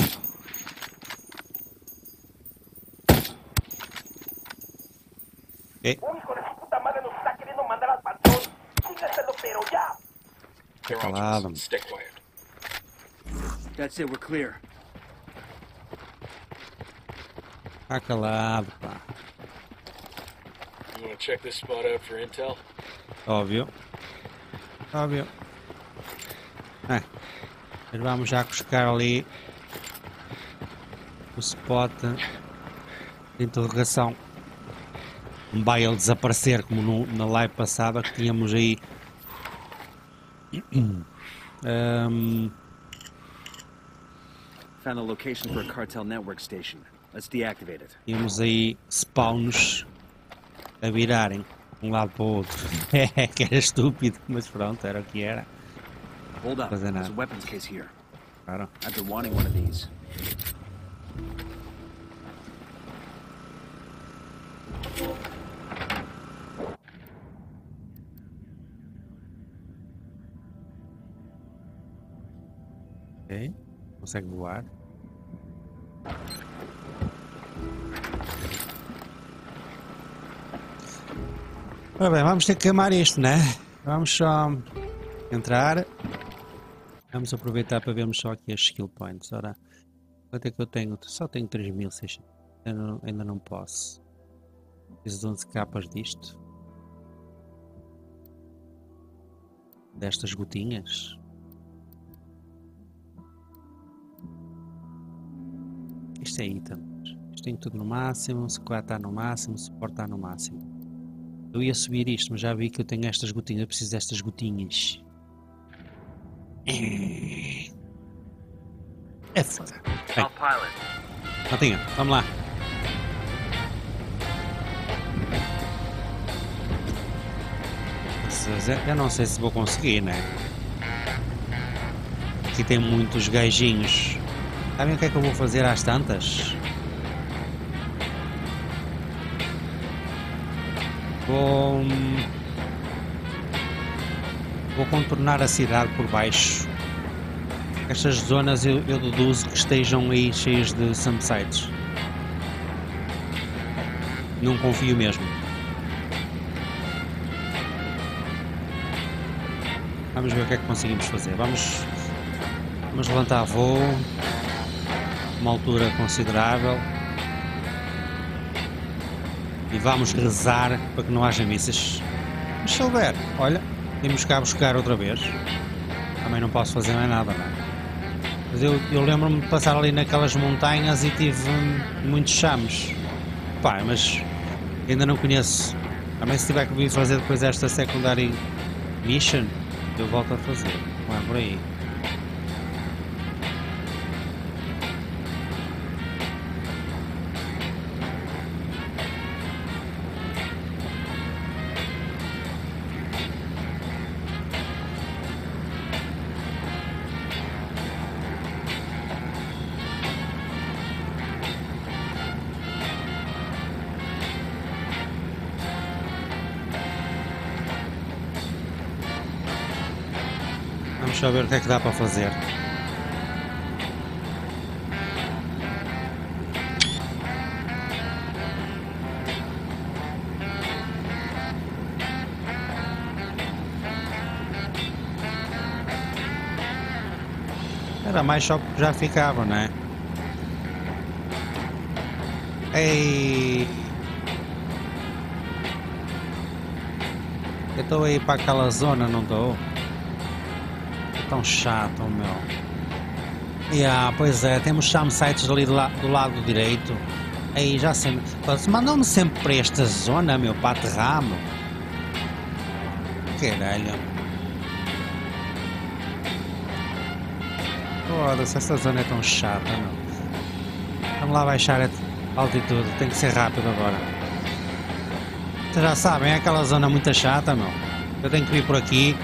[SPEAKER 1] Ok.
[SPEAKER 5] They're on to
[SPEAKER 1] Calado.
[SPEAKER 5] us. Stay quiet.
[SPEAKER 4] That's it, we're clear.
[SPEAKER 1] Tá calado, pá.
[SPEAKER 5] You wanna check this spot out for intel?
[SPEAKER 1] Óbvio. Óbvio. Mas vamos já buscar ali o spot de interrogação. Não vai ele desaparecer como na live passada que tínhamos aí.
[SPEAKER 4] Found a location for a cartel network station. Let's deactivate it.
[SPEAKER 1] Tínhamos aí spawns a virarem de um lado para o outro. É que era estúpido, mas pronto, era o que era.
[SPEAKER 4] Hold up,
[SPEAKER 1] Fazer
[SPEAKER 4] there's
[SPEAKER 1] nada.
[SPEAKER 4] a weapons case here.
[SPEAKER 1] Claro.
[SPEAKER 4] I've been wanting one of these.
[SPEAKER 1] Ok. Consegue voar. Ora bem, vamos ter que queimar isto, né? Vamos só entrar. Vamos aproveitar para vermos só aqui as skill points. Ora, quanto é que eu tenho? Só tenho 3.600. Ainda não posso. Preciso de 11 capas disto. Destas gotinhas. Isto é itens. Isto tem tudo no máximo, squat está no máximo, suporte está no máximo. Eu ia subir isto, mas já vi que eu tenho estas gotinhas, eu preciso destas gotinhas. É foda. Bem, Matinha, vamos lá. Eu não sei se vou conseguir, né? Aqui tem muitos gajinhos. Sabem o que é que eu vou fazer às tantas? Vou contornar a cidade por baixo. Estas zonas eu deduzo que estejam aí cheias de campsites. Não confio mesmo. Vamos ver o que é que conseguimos fazer. Vamos levantar voo. Uma altura considerável. E vamos rezar para que não haja mísseis. Mas se houver, olha, temos cá buscar outra vez. Também não posso fazer mais nada, não é? Mas eu lembro-me de passar ali naquelas montanhas e tive muitos chames. Pá, mas ainda não conheço. Também se tiver que vir fazer depois esta secondary mission, eu volto a fazer. Não é por aí. Vamos só ver o que é que dá para fazer. Era mais só porque já ficava, não é? Ei! Eu estou aí para aquela zona, não estou? Tão chato, meu. Pois é, temos campsites ali do lado direito. Aí já sempre. Mandam-me sempre para esta zona, meu, para aterrar, meu. Caralho. Foda-se, esta zona é tão chata, meu. Vamos lá baixar a altitude, tem que ser rápido agora. Vocês já sabem, é aquela zona muito chata, meu. Eu tenho que vir por aqui.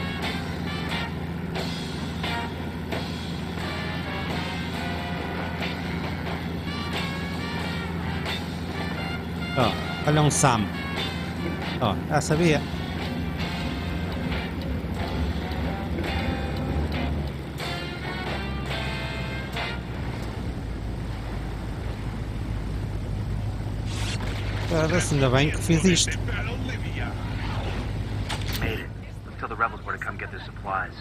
[SPEAKER 1] Olha um Sam. Já sabia. Ainda bem que fiz isto.
[SPEAKER 9] Made it. Until the rebels were to come get their supplies.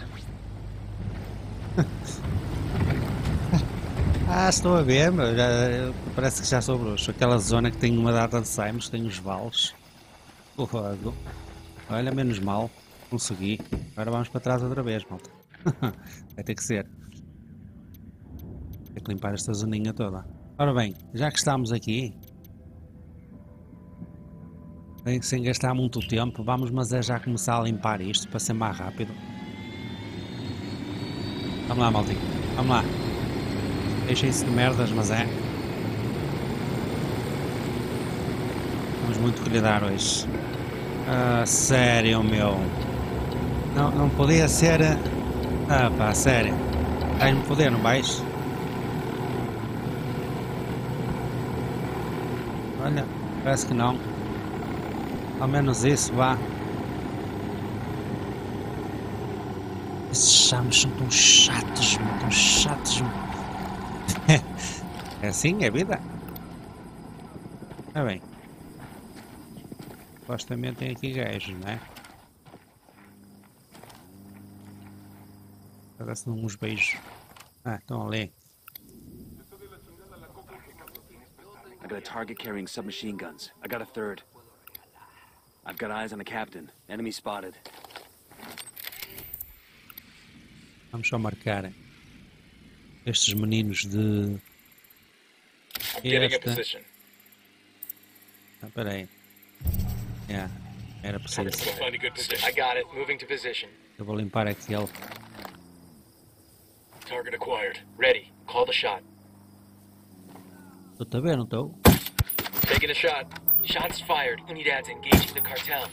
[SPEAKER 1] Estou a ver, mas parece que já sou bruxo. Aquela zona que tem uma data de Simons, tem os vales. Olha, menos mal. Consegui. Agora vamos para trás outra vez, malta. Vai ter que ser. Tem que limpar esta zoninha toda. Ora bem, já que estamos aqui, sem gastar muito tempo, vamos já começar a limpar isto para ser mais rápido. Vamos lá, maltinho. Vamos lá. Deixem-se de merdas, mas é. Vamos muito cuidar hoje. Sério, meu. Não podia ser. Pá, sério. Vais-me poder, não vais? Olha, parece que não. Ao menos isso, vá. Esses chames são tão chatos, meu. Tão chatos, meu. É assim, é vida. Bem. Supostamente tem aqui gajos, não é? Parece uns beijos. Estão ali.
[SPEAKER 4] I got a target carrying submachine guns. I got a third. I've got eyes on the captain. Enemy spotted.
[SPEAKER 1] Vamos só marcar estes meninos de
[SPEAKER 5] Getting in
[SPEAKER 1] Esta.
[SPEAKER 5] position.
[SPEAKER 1] Ah, peraí. Era preciso.
[SPEAKER 5] We'll find a good position.
[SPEAKER 2] I got it. Moving to position.
[SPEAKER 1] Eu vou limpar aquele.
[SPEAKER 5] Target acquired.
[SPEAKER 2] Ready. Call the shot.
[SPEAKER 1] Estou a ver, não estou?
[SPEAKER 2] Taking a shot. Shots fired. Unidad's engaging the cartel.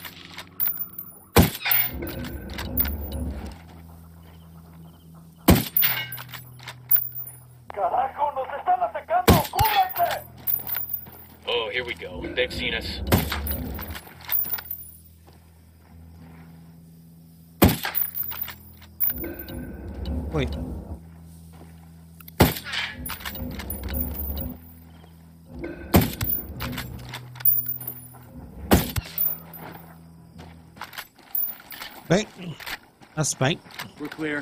[SPEAKER 7] ¡Carajo! ¡Nos están atacando! ¡Cúbranse!
[SPEAKER 2] Oh, here we go. They've seen us.
[SPEAKER 1] Oi. Bem, está-se bem.
[SPEAKER 4] We're clear.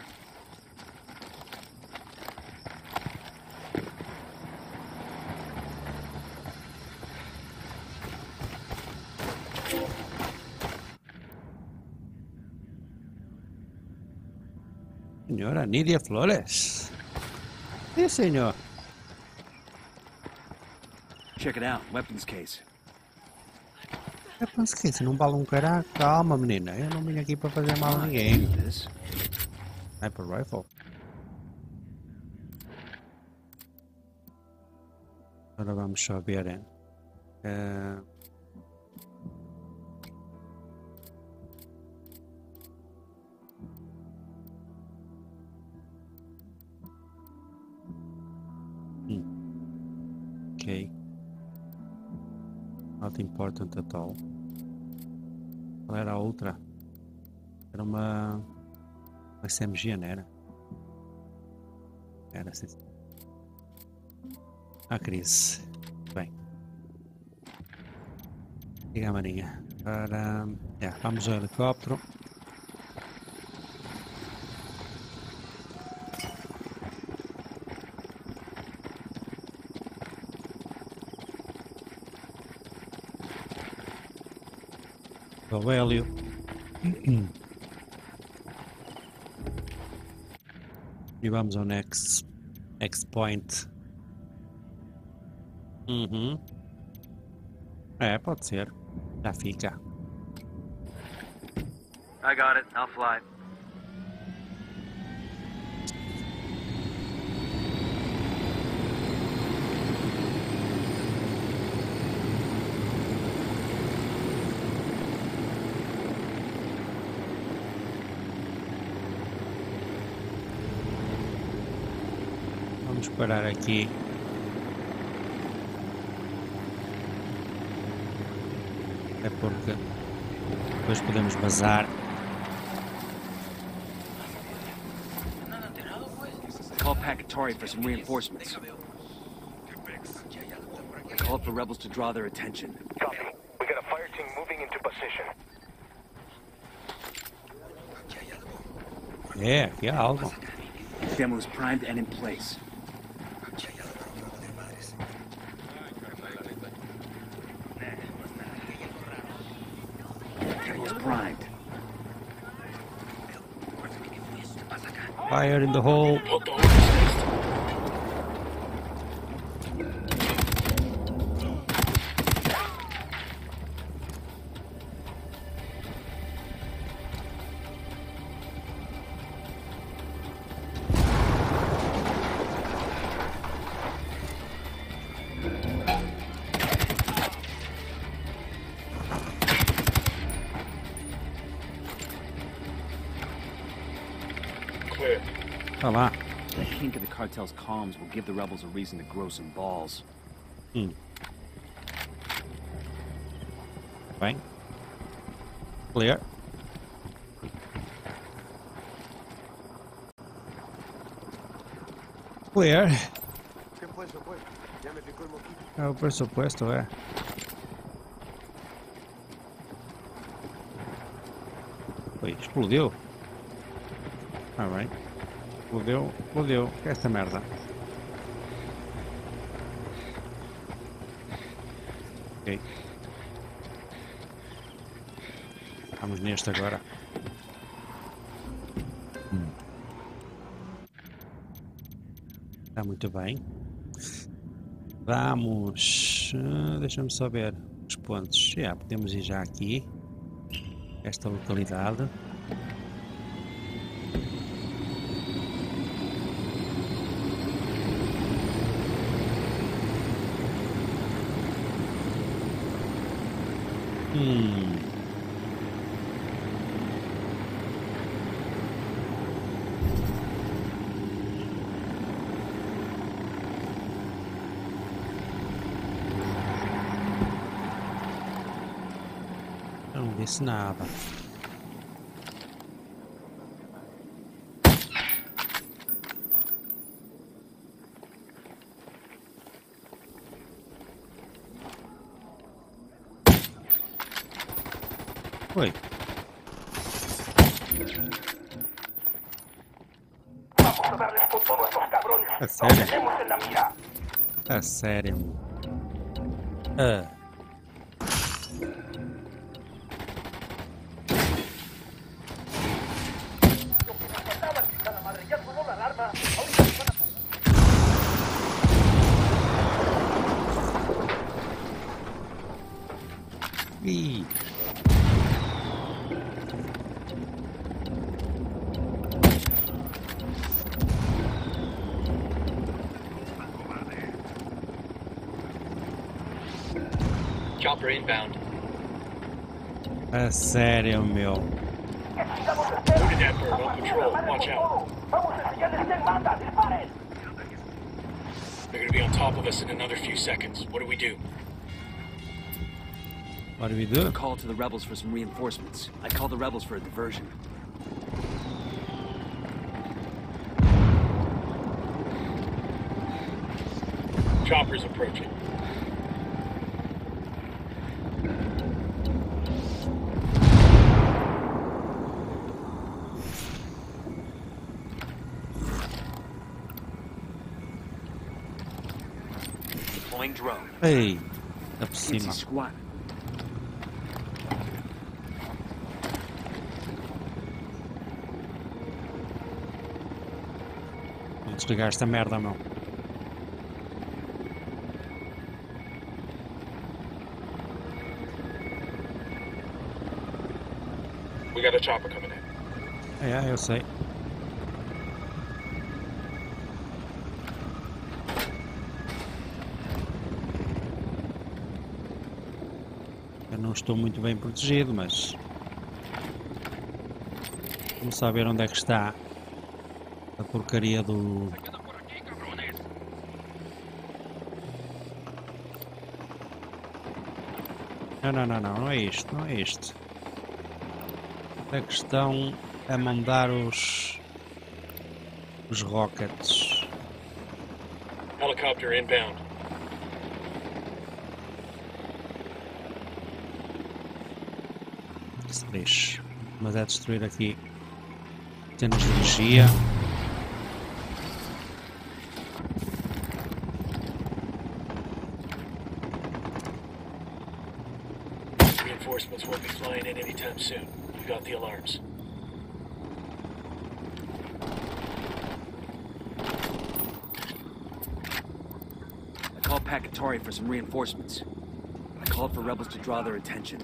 [SPEAKER 1] Senhora Nídia Flores. Sim, senhor.
[SPEAKER 4] Check it out. Weapons case.
[SPEAKER 1] Eu penso que isso não vale um caralho. Calma, menina. Eu não vim aqui para fazer mal a ninguém.
[SPEAKER 4] This.
[SPEAKER 1] Sniper rifle. Agora vamos só ver. Ok. Not important at all. Qual era a outra? Era uma SMG, não era? Era assim. A Cris. Bem. Diga a maninha. Para... vamos ao helicóptero. O Hélio. E vamos ao next point. Pode ser. Já fica.
[SPEAKER 9] I got it. I'll fly.
[SPEAKER 1] Vamos parar aqui. É porque depois podemos vazar.
[SPEAKER 4] Call Pacatory for some reinforcements. I called for rebels to draw their attention.
[SPEAKER 7] Copy. We got a fire team moving into position.
[SPEAKER 1] Aqui há algo.
[SPEAKER 4] Demo is primed and in place. It's primed.
[SPEAKER 1] Fire in the hole.
[SPEAKER 5] Poke the horses next. Clear.
[SPEAKER 1] Olha lá.
[SPEAKER 4] The kink of the cartel's comms will give the rebels a reason to grow some balls.
[SPEAKER 1] Bem. Clear. Clear. É o pressuposto, é. Foi, explodiu. Alright. Explodiu. Que é esta merda? Ok. Vamos neste agora. Está muito bem. Vamos. Deixa-me só ver os pontos. Já, podemos ir já aqui. Esta localidade. Eu não disse nada. Oi. A sério? A sério? Ih.
[SPEAKER 5] Chopper inbound.
[SPEAKER 1] A sério, meu.
[SPEAKER 5] Loaded that bird on patrol. Watch out. They're gonna be on top of us in another few seconds. What do we do?
[SPEAKER 1] What do we do?
[SPEAKER 4] Call to the rebels for some reinforcements. I call the rebels for a diversion.
[SPEAKER 5] Chopper's approaching.
[SPEAKER 4] Deploying drone.
[SPEAKER 1] Ei, tá por cima.
[SPEAKER 4] Squad.
[SPEAKER 1] Vou desligar esta merda, meu.
[SPEAKER 5] We got a chopper coming in.
[SPEAKER 1] É, eu sei. Eu não estou muito bem protegido, mas vamos saber onde é que está a porcaria do... Não é isto, não é isto. A questão é mandar os rockets.
[SPEAKER 5] Helicopter inbound.
[SPEAKER 1] Que se deixe. Mas é destruir aqui cenas de energia.
[SPEAKER 5] Reinforcements won't be flying in anytime soon. We got the alarms.
[SPEAKER 4] I called Pakatori for some reinforcements. I called for rebels to draw their attention.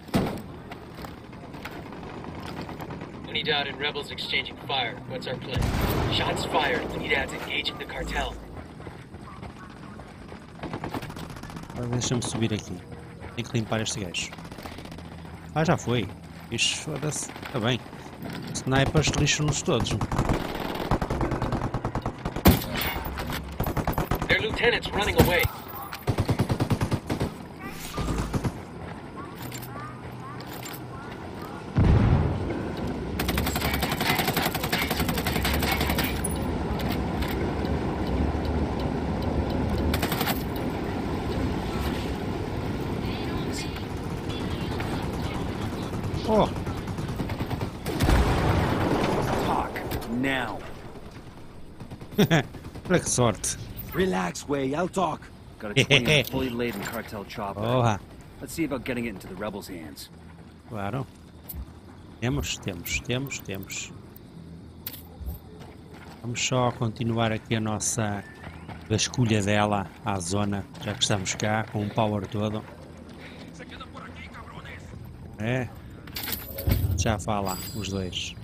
[SPEAKER 2] Any doubt in rebels exchanging fire? What's our plan? Shots fired. Unidad's engaging the cartel.
[SPEAKER 1] Agora deixa-me subir aqui. Tenho que limpar este gajo. Ah, já foi. Ixi, foda-se. Está bem. Snipers lixam-nos todos.
[SPEAKER 2] Their lieutenant's running away.
[SPEAKER 1] Oh!
[SPEAKER 4] Talk now.
[SPEAKER 1] Olha que sorte.
[SPEAKER 4] Relax, Way. I'll talk. Got a 20 on a fully laden cartel chopper.
[SPEAKER 1] Porra.
[SPEAKER 4] Let's see about getting it into the rebels' hands.
[SPEAKER 1] Claro. Temos. Vamos só continuar aqui a nossa da escolha dela à zona, já que estamos cá com o power todo. É, já fala os dois.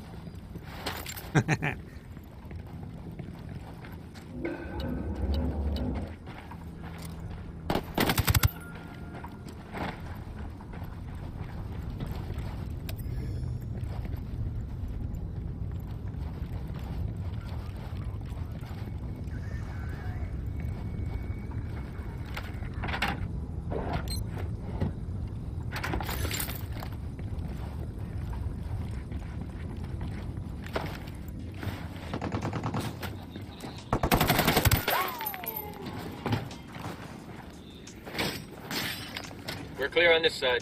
[SPEAKER 2] We're clear on this side.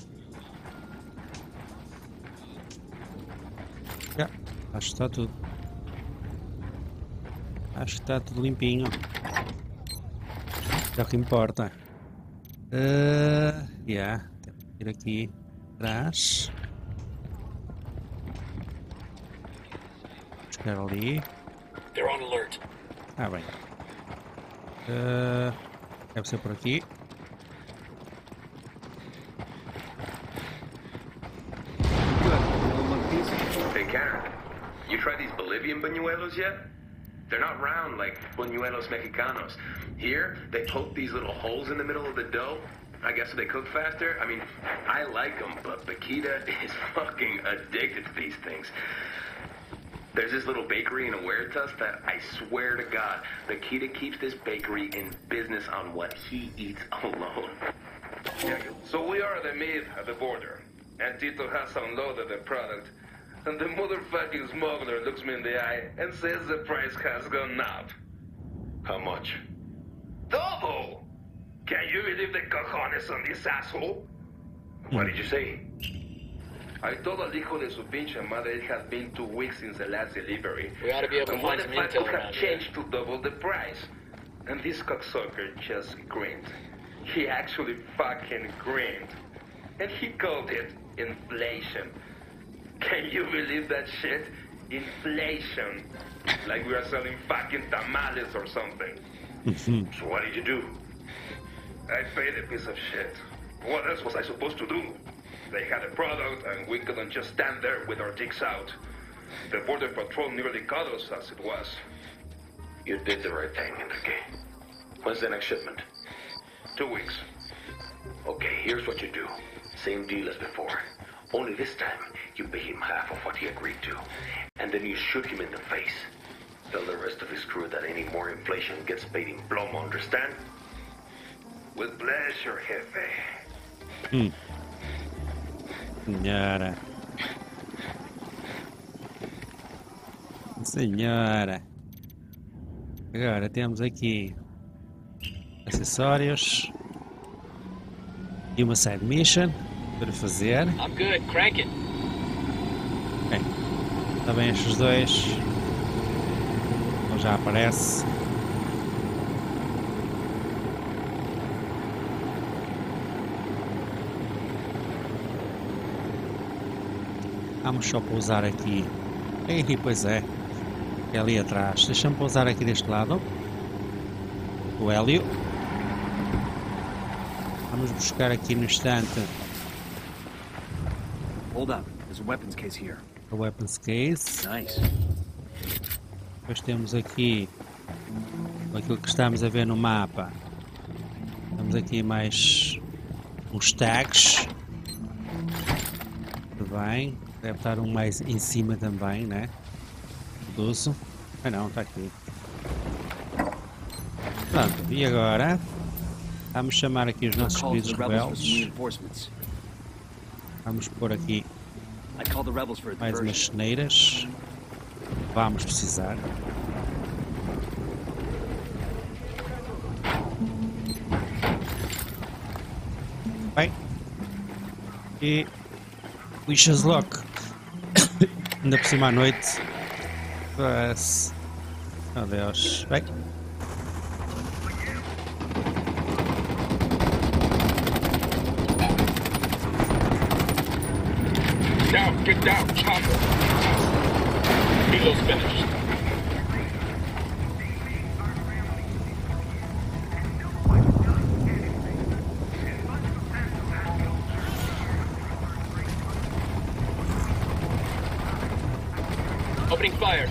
[SPEAKER 1] Já, acho que está tudo. Acho que está tudo limpinho. É o que importa. Yeah, temos que ir aqui atrás. Buscar ali.
[SPEAKER 5] They're on alert.
[SPEAKER 1] Ah, bem. Deve ser por aqui.
[SPEAKER 10] Hey Karen, you tried these Bolivian buñuelos yet? They're not round like buñuelos mexicanos. Here, they poke these little holes in the middle of the dough. I guess so they cook faster. I mean, I like them, but Paquita is fucking addicted to these things. There's this little bakery in Huertas that I swear to God, Paquita keeps this bakery in business on what he eats alone.
[SPEAKER 11] Yeah, so we are the maid at the border, and Tito has unloaded the product. And the motherfucking smuggler looks me in the eye and says the price has gone up.
[SPEAKER 10] How much?
[SPEAKER 11] Double! Can you believe the cojones on this asshole?
[SPEAKER 10] What did you say?
[SPEAKER 11] I told El Hijo de su pinche madre it has been 2 weeks since the last delivery.
[SPEAKER 2] We ought to be able to
[SPEAKER 11] And
[SPEAKER 2] find
[SPEAKER 11] what
[SPEAKER 2] some
[SPEAKER 11] if I
[SPEAKER 2] intel
[SPEAKER 11] could have
[SPEAKER 2] around here.
[SPEAKER 11] changed to double the price? And this cocksucker just grinned. He actually fucking grinned. And he called it inflation. Can you believe that shit? Inflation. Like we are selling fucking tamales or something.
[SPEAKER 10] So what did you do?
[SPEAKER 11] I paid a piece of shit. What else was I supposed to do? They had a product and we couldn't just stand there with our dicks out. The border patrol nearly caught us as it was.
[SPEAKER 10] You did the right thing, Enrique. When's the next shipment?
[SPEAKER 11] 2 weeks.
[SPEAKER 10] Okay, here's what you do. Same deal as before. Only this time, you pay him half of what he agreed to. And then you shoot him in the face. Tell the rest of his crew that any more inflation gets paid in plomo, understand?
[SPEAKER 11] With pleasure, jefe.
[SPEAKER 1] Senhora. Senhora. Agora temos aqui acessórios e uma side mission para fazer.
[SPEAKER 2] I'm good. Crank it.
[SPEAKER 1] Ok. Está bem estes dois. Então já aparece. Vamos só pousar aqui. E pois é. É ali atrás. Deixa-me pousar aqui deste lado. O Hélio. Vamos buscar aqui no instante.
[SPEAKER 4] Hold up. There's a weapons case here.
[SPEAKER 1] A weapons case.
[SPEAKER 4] Nice.
[SPEAKER 1] Depois temos aqui aquilo que estamos a ver no mapa. Temos aqui mais uns tags. Muito bem. Deve estar um mais em cima também, né? Doce. Ah não, está aqui. Pronto, e agora? Vamos chamar aqui os nossos queridos rebeldes. Vamos pôr aqui mais umas ceneiras. Vamos precisar. Bem. E wish us luck. Ainda por cima à noite. Mas... Meu Deus. Bem.
[SPEAKER 5] Down, get down, chopper. Reload's finished. Opening fire.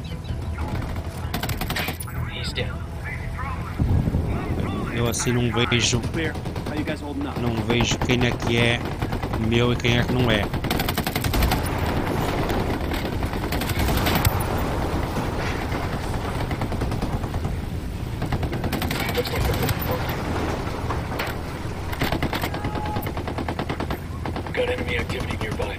[SPEAKER 5] He's down.
[SPEAKER 1] Eu assim não vejo.
[SPEAKER 4] Clear. How you guys holding up?
[SPEAKER 1] Não vejo quem é que é meu e quem é que não é.
[SPEAKER 5] Looks like they're got enemy activity nearby.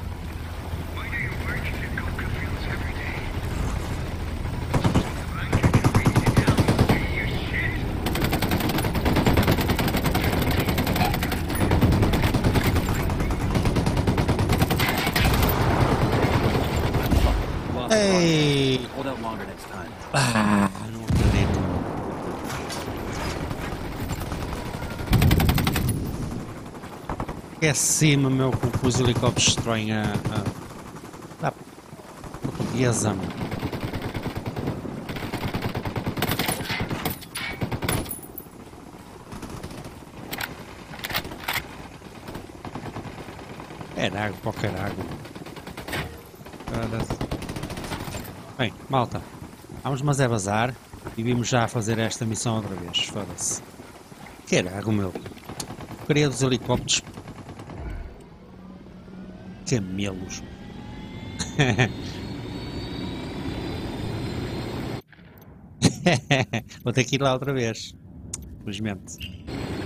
[SPEAKER 1] Ei!
[SPEAKER 4] Hold out longer next time.
[SPEAKER 1] Ah, não acredito. É acima, meu, que os helicópteros destroem a portuguesa, meu. Caralho, para o caralho. Bem, malta, vamos mas é bazar e vimos já fazer esta missão outra vez, foda-se. Caralho, meu. Porcaria dos helicópteros. Camelos. Vou ter que ir lá outra vez. Felizmente.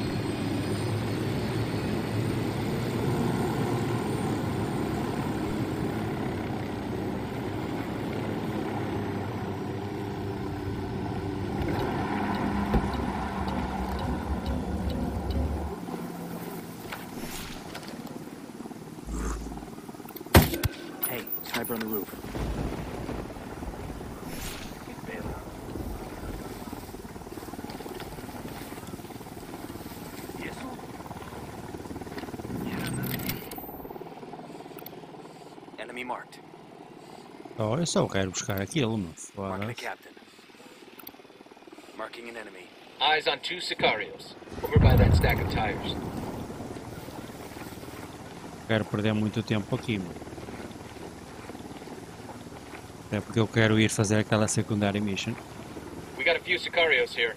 [SPEAKER 4] Hey, sniper on the roof. Enemy marked.
[SPEAKER 1] Oh, eu só quero buscar aquilo, meu.
[SPEAKER 4] Marking a
[SPEAKER 1] Foda-se.
[SPEAKER 4] captain. Marking an enemy.
[SPEAKER 5] Eyes on 2 Sicarios. Over by that stack of tires.
[SPEAKER 1] Quero perder muito tempo aqui, meu. É porque eu quero ir fazer aquela secundária mission.
[SPEAKER 5] We got a few Sicarios here.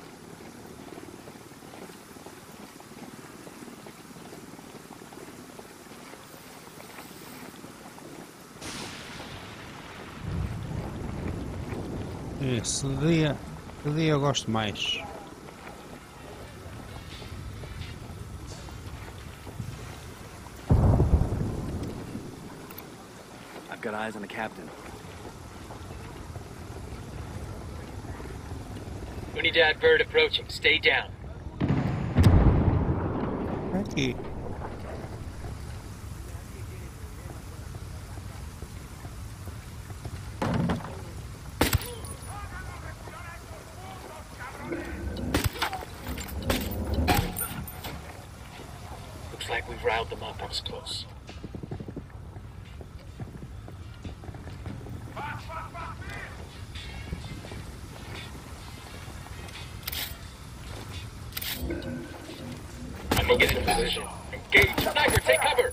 [SPEAKER 1] Esse dia eu gosto mais.
[SPEAKER 4] I've got eyes on the captain.
[SPEAKER 5] Unidad bird approaching. Stay down.
[SPEAKER 1] Aqui.
[SPEAKER 5] Looks like we've riled them up. That was close. I'm gonna get into position. Engage. Sniper, take cover.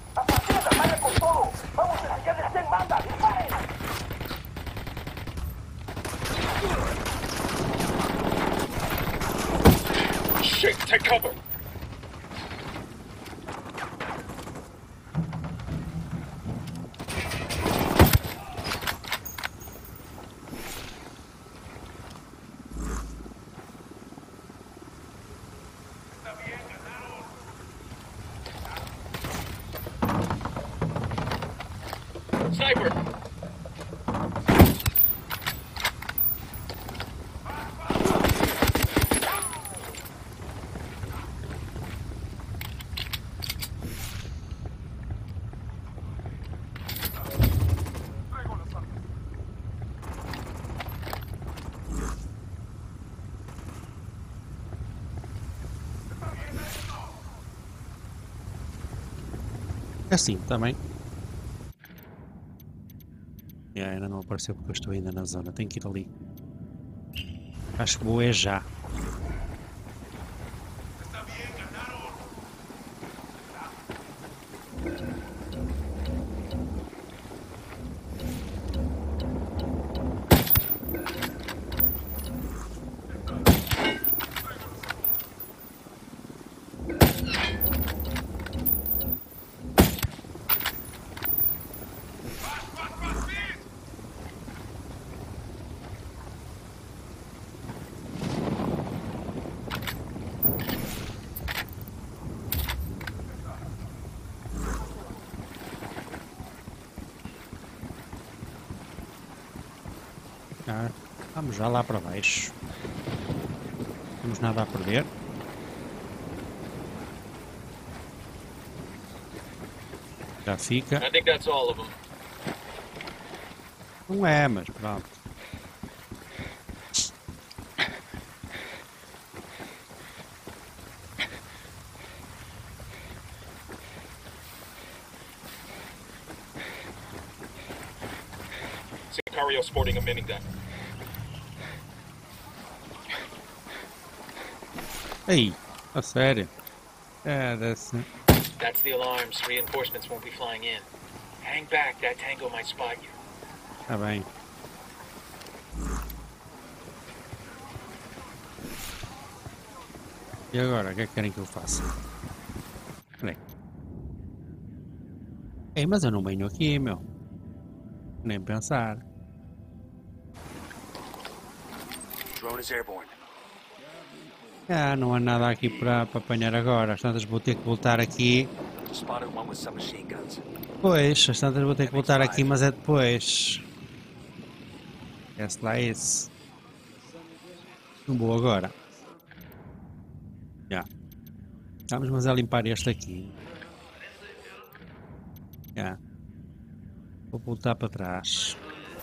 [SPEAKER 5] Shit, take cover. Sniper!
[SPEAKER 1] Assim, também. Ainda não apareceu porque eu estou ainda na zona. Tenho que ir ali. Acho que vou é já. Vamos já lá para baixo. Não temos nada a perder. Já fica.
[SPEAKER 5] I think that's all of them.
[SPEAKER 1] Não é, mas pronto.
[SPEAKER 5] Sicario sporting a minigun.
[SPEAKER 1] Ei, a sério. É, desse.
[SPEAKER 5] That's the alarms. Reinforcements won't be flying in. Hang back, that tango might spot you.
[SPEAKER 1] Tá bem. E agora, o que é que querem que eu faça? Peraí. Ei, mas eu não venho aqui, meu. Nem pensar.
[SPEAKER 4] Drone is airborne.
[SPEAKER 1] Ah, não há nada aqui para apanhar agora. Às tantas vou ter que voltar aqui.
[SPEAKER 4] Spotted one with submachine guns.
[SPEAKER 1] Pois, às tantas vou ter que voltar aqui, mas é depois. Esquece lá esse. Não vou agora. Já. Vamos mas a limpar este aqui. Já. Vou voltar para trás.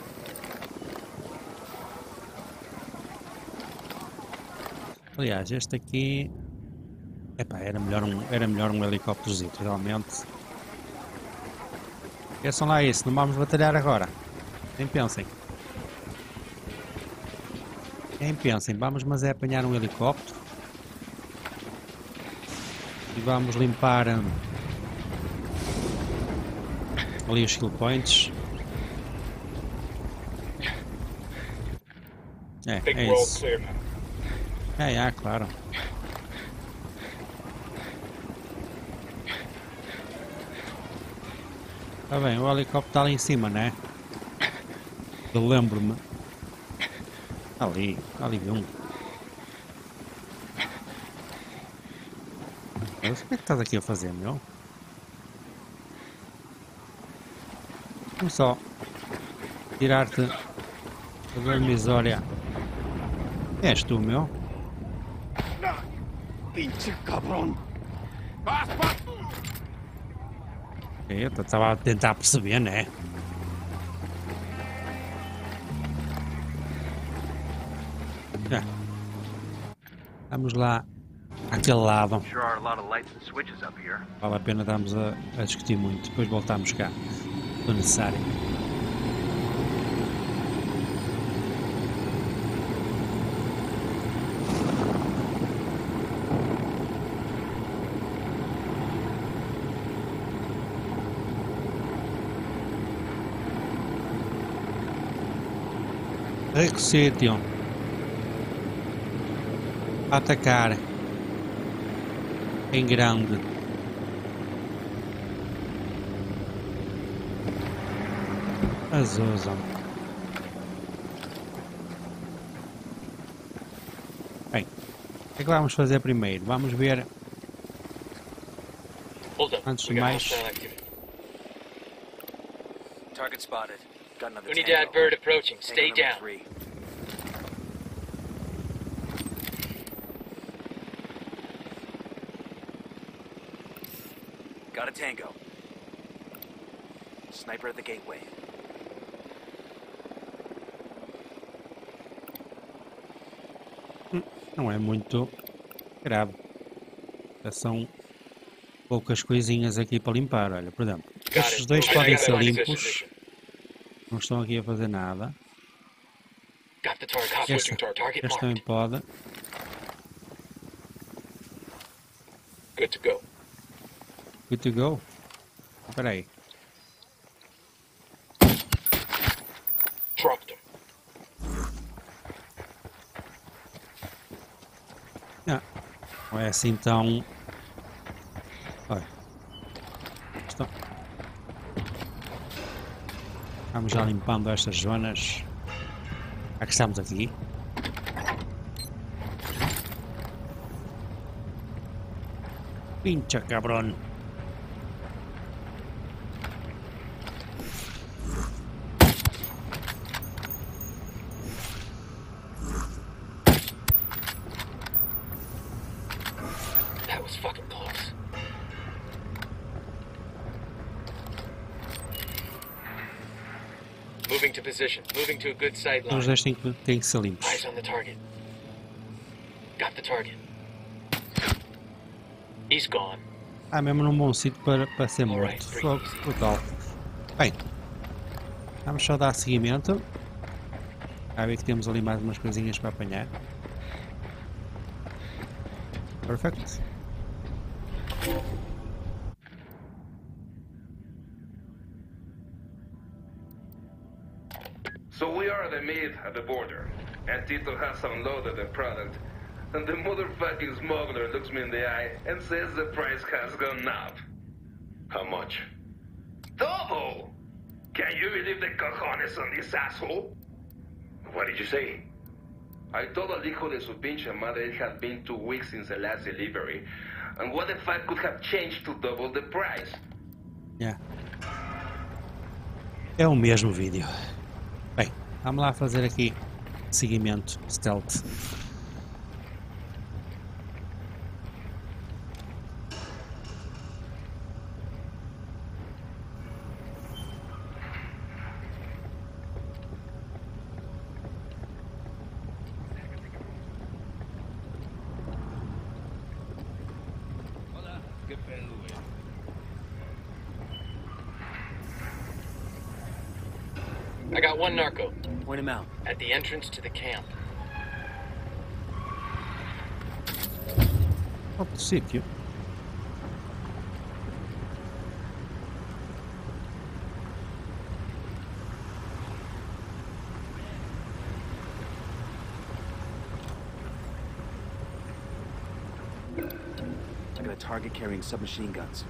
[SPEAKER 1] Aliás, este aqui... Epá, era melhor um helicópterozinho, realmente. Esqueçam lá isso, não vamos batalhar agora. Nem pensem. Nem pensem, vamos mas é apanhar um helicóptero. E vamos limpar ali os kill points. É isso. Claro. Tá bem, o helicóptero está ali em cima, né? Eu lembro-me. Ali um. Mas o que é que estás aqui a fazer, meu? Vamos só tirar-te a dormisória. És tu, meu?
[SPEAKER 7] Pinche cabrón.
[SPEAKER 1] Eu estava a tentar perceber, né? Vamos lá àquele lado. Vale a pena estarmos a discutir muito. Depois voltamos cá. Se necessário. Rico sítio. Atacar em grande. Azusa. Bem, o que é que vamos fazer primeiro? Vamos ver. Antes de mais.
[SPEAKER 4] Target spotted. Got another
[SPEAKER 5] Unidad bird approaching. Stay down.
[SPEAKER 4] Got a tango. Sniper at the gateway.
[SPEAKER 1] Não é muito grave. São poucas coisinhas aqui para limpar. Olha, por exemplo, estes dois podem ser limpos. Não estão aqui a fazer nada. Este também pode.
[SPEAKER 5] Good to go.
[SPEAKER 1] Good to go? Espera aí.
[SPEAKER 5] Dropped him.
[SPEAKER 1] Não é assim tão... Olha. Estão... Vamos já limpando estas zonas. Já que estamos aqui. Pincha cabrón.
[SPEAKER 5] That was fucking close. Moving to position. Moving to a good sight line.
[SPEAKER 1] Os dois têm que ser limpos.
[SPEAKER 5] Eyes on the target. Got the target. He's gone.
[SPEAKER 1] Mesmo num bom sítio para ser morto. Fogo, brutal. Bem, vamos só dar seguimento. A ver que temos ali mais umas coisinhas para apanhar. Perfect.
[SPEAKER 11] So we are the meat at the border, and Tito has unloaded the product, and the motherfucking smuggler looks me in the eye and says the price has gone up.
[SPEAKER 10] How much?
[SPEAKER 11] Double! Can you believe the cojones on this asshole?
[SPEAKER 10] What did you say?
[SPEAKER 11] I told El Hijo de su pinche madre it had been 2 weeks since the last delivery, and what the fuck could have changed to double the price?
[SPEAKER 1] Yeah. É o mesmo vídeo. Bem, vamos lá fazer aqui seguimento stealth.
[SPEAKER 5] I got one narco.
[SPEAKER 4] Point him out.
[SPEAKER 5] At the entrance to the camp.
[SPEAKER 1] Outro sítio.
[SPEAKER 4] I got a target carrying submachine guns.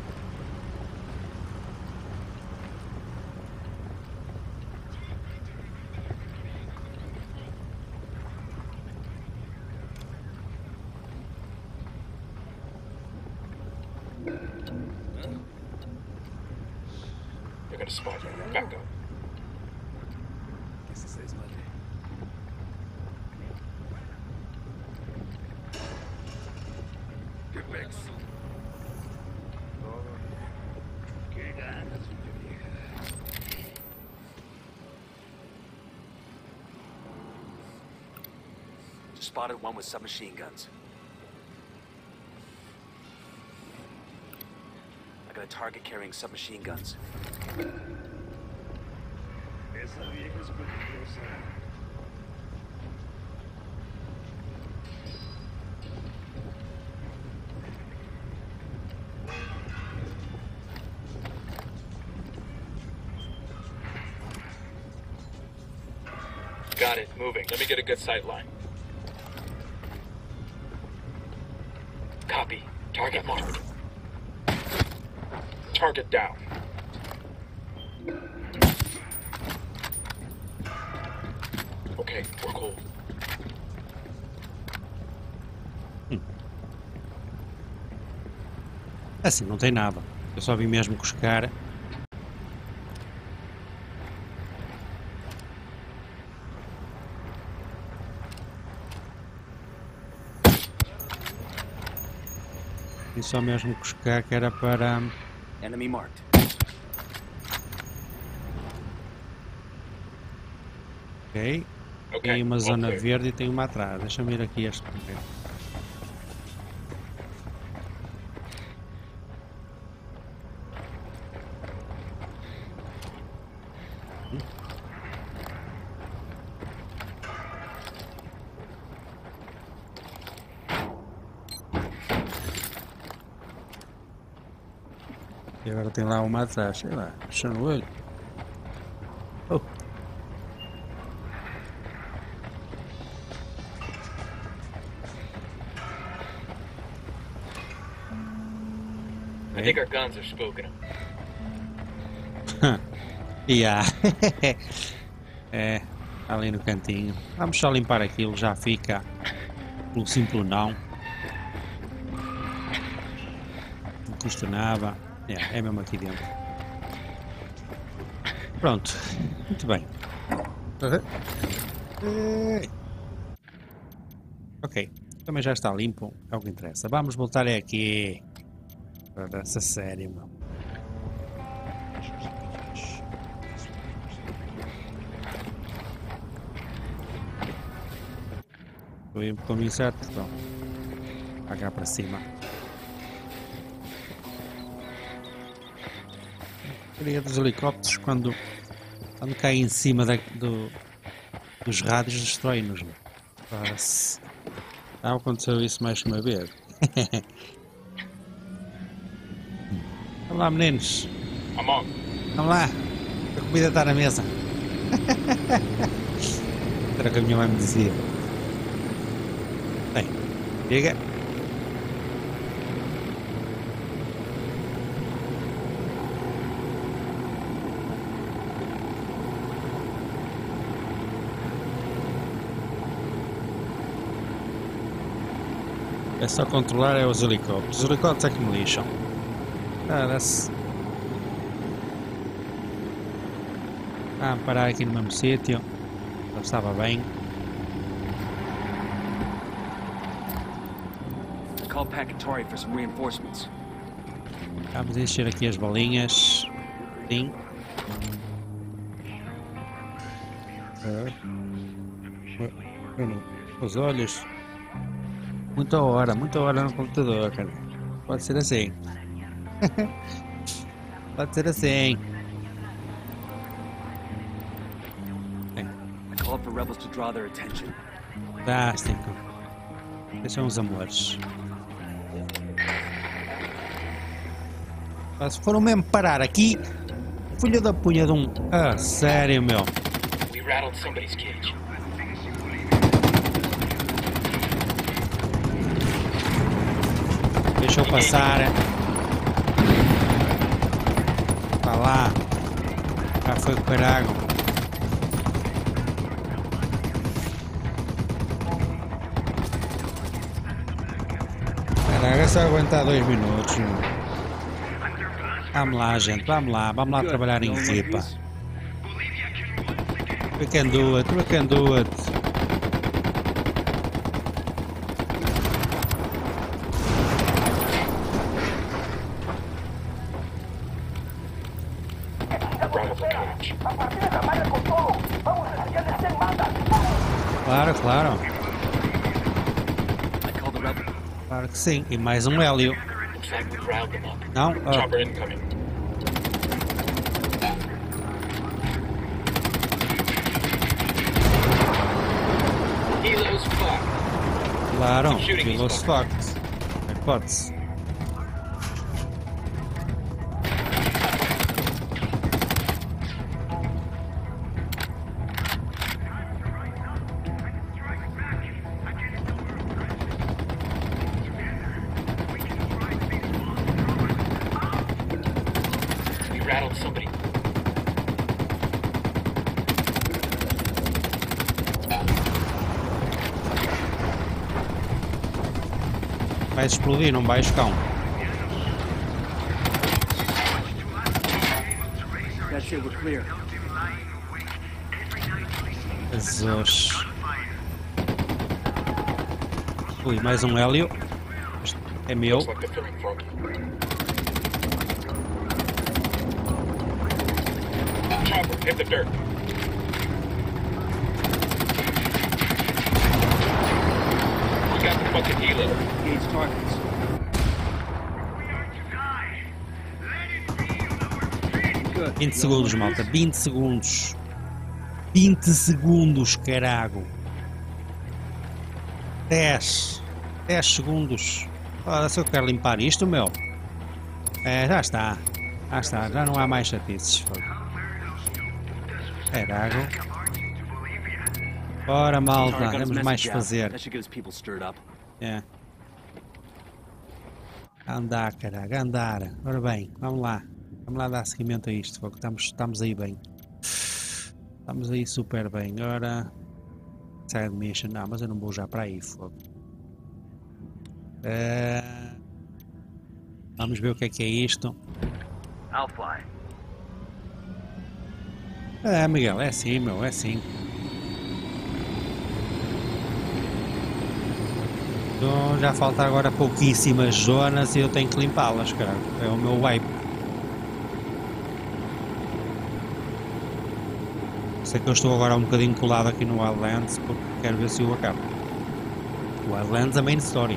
[SPEAKER 5] They're gonna spot you. Back up.
[SPEAKER 4] Just spotted one with submachine guns. I got a target carrying submachine guns.
[SPEAKER 5] Got it. Moving. Let me get a good sight line. Copy. Target marked. Target down. Okay, we're cool.
[SPEAKER 1] Assim, não tem nada. Eu só vim mesmo cuscar. E só mesmo cuscar que era para...
[SPEAKER 4] Enemy marked.
[SPEAKER 1] Ok. Tem uma zona verde e tem uma atrás. Deixa-me ir aqui este primeiro. E agora tem lá uma atrás, sei lá, fechando o olho. Oh.
[SPEAKER 5] I think our guns are spooking
[SPEAKER 1] them. Yeah. É, ali no cantinho. Vamos só limpar aquilo, já fica pelo simples não. Não custa nada. É mesmo aqui dentro. Pronto, muito bem. Ok, Também já está limpo, é o que interessa. Vamos voltar aqui. Essa série, meu. Estou indo para o caminho certo, então. Para cá para cima. A dos helicópteros quando cai em cima dos rádios destrói-nos. Já aconteceu isso mais que uma vez. Vamos lá, meninos. Vamos lá. A comida está na mesa. Era o que a minha mãe me dizia. Bem, diga. É só controlar os helicópteros. Os helicópteros é que me lixam. Parar aqui no mesmo sítio. Já estava bem.
[SPEAKER 4] Call Pacatory for some reinforcements.
[SPEAKER 1] Vamos encher aqui as bolinhas. Sim. Os olhos. Muita hora no computador, cara. Pode ser assim. Pode ser assim.
[SPEAKER 4] Call for rebels to draw their attention.
[SPEAKER 1] Fantástico. Esses são os amores. Se foram mesmo parar aqui, filho da punha de um... Ah, sério, meu.
[SPEAKER 5] We rattled somebody's cage.
[SPEAKER 1] Deixa eu passar. Tá lá. Já foi o caralho. Caraca, é só aguentar 2 minutos. Vamos lá, gente. Vamos lá trabalhar em equipa. We can do it. We can do it. Claro, claro. Claro que sim. E mais um hélio. Não?
[SPEAKER 5] Chopper incoming. Helo's fucked.
[SPEAKER 1] Claro, Helo's fucked. Hipótese. Vai explodir, não vai cão. Jesus. Ui, mais um hélio. Este é meu.
[SPEAKER 5] Chopper, hit the dirt. We got the fucking helo.
[SPEAKER 4] Engage targets.
[SPEAKER 1] 20 segundos, malta. 20 segundos. 20 segundos, carago. 10 segundos. Olha, se eu quero limpar isto, meu. É, já está. Já não há mais chatices. Carago. Bora, malta. Temos mais que fazer. É. Andar, caraca, andar. Ora bem, vamos lá. Vamos lá dar seguimento a isto. Estamos aí bem. Estamos aí super bem. Agora. Side mission. Não, mas eu não vou já para aí. Fogo. Vamos ver o que é isto.
[SPEAKER 9] I'll fly.
[SPEAKER 1] Miguel, é assim, meu, é assim. Então já falta agora pouquíssimas zonas e eu tenho que limpá-las, cara. É o meu wipe. Sei que eu estou agora um bocadinho colado aqui no Wildlands porque quero ver se eu acabo. Wildlands a main story.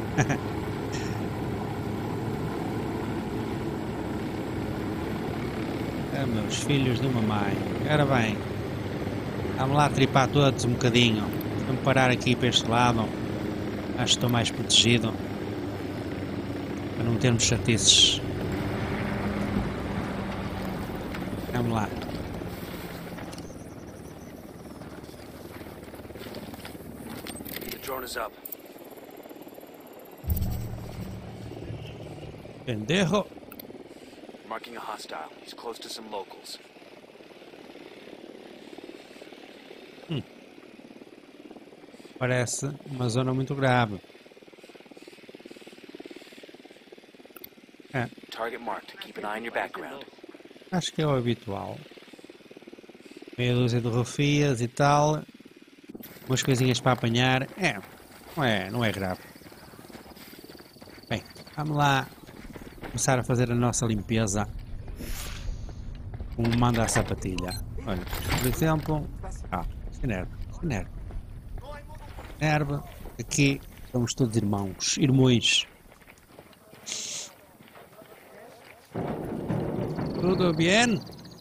[SPEAKER 1] Meus filhos de uma mãe. Ora bem, vamos lá tripar todos um bocadinho. Vamos parar aqui para este lado. Acho que estou mais protegido para não termos chatices. Vamos lá.
[SPEAKER 4] The drone is up.
[SPEAKER 1] Pendejo.
[SPEAKER 4] Marking a hostile. He's close to some locals.
[SPEAKER 1] Parece uma zona muito grave. É.
[SPEAKER 4] Target marked. Keep an eye on your background.
[SPEAKER 1] Acho que é o habitual. Meia dúzia de rufias e tal. Umas coisinhas para apanhar. Não é grave. Bem, vamos lá começar a fazer a nossa limpeza. Como manda a sapatilha. Olha, por exemplo. Sem erva. Aqui somos todos irmãos. Irmões. ¿Todo bien?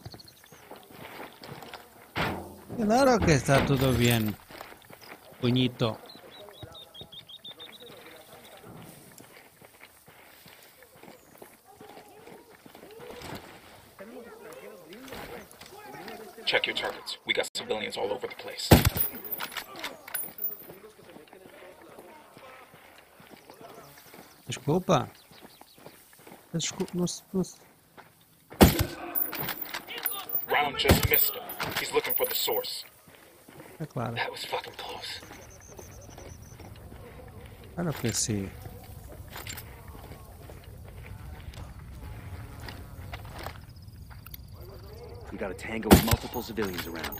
[SPEAKER 1] Claro que está todo bien, puñito.
[SPEAKER 12] Check your targets. We got civilians all over the place.
[SPEAKER 1] Desculpa.
[SPEAKER 12] Round just missed him. He's looking for the source.
[SPEAKER 1] É claro.
[SPEAKER 12] That was fucking close.
[SPEAKER 1] Claro que sim.
[SPEAKER 4] We got a tango with multiple civilians around.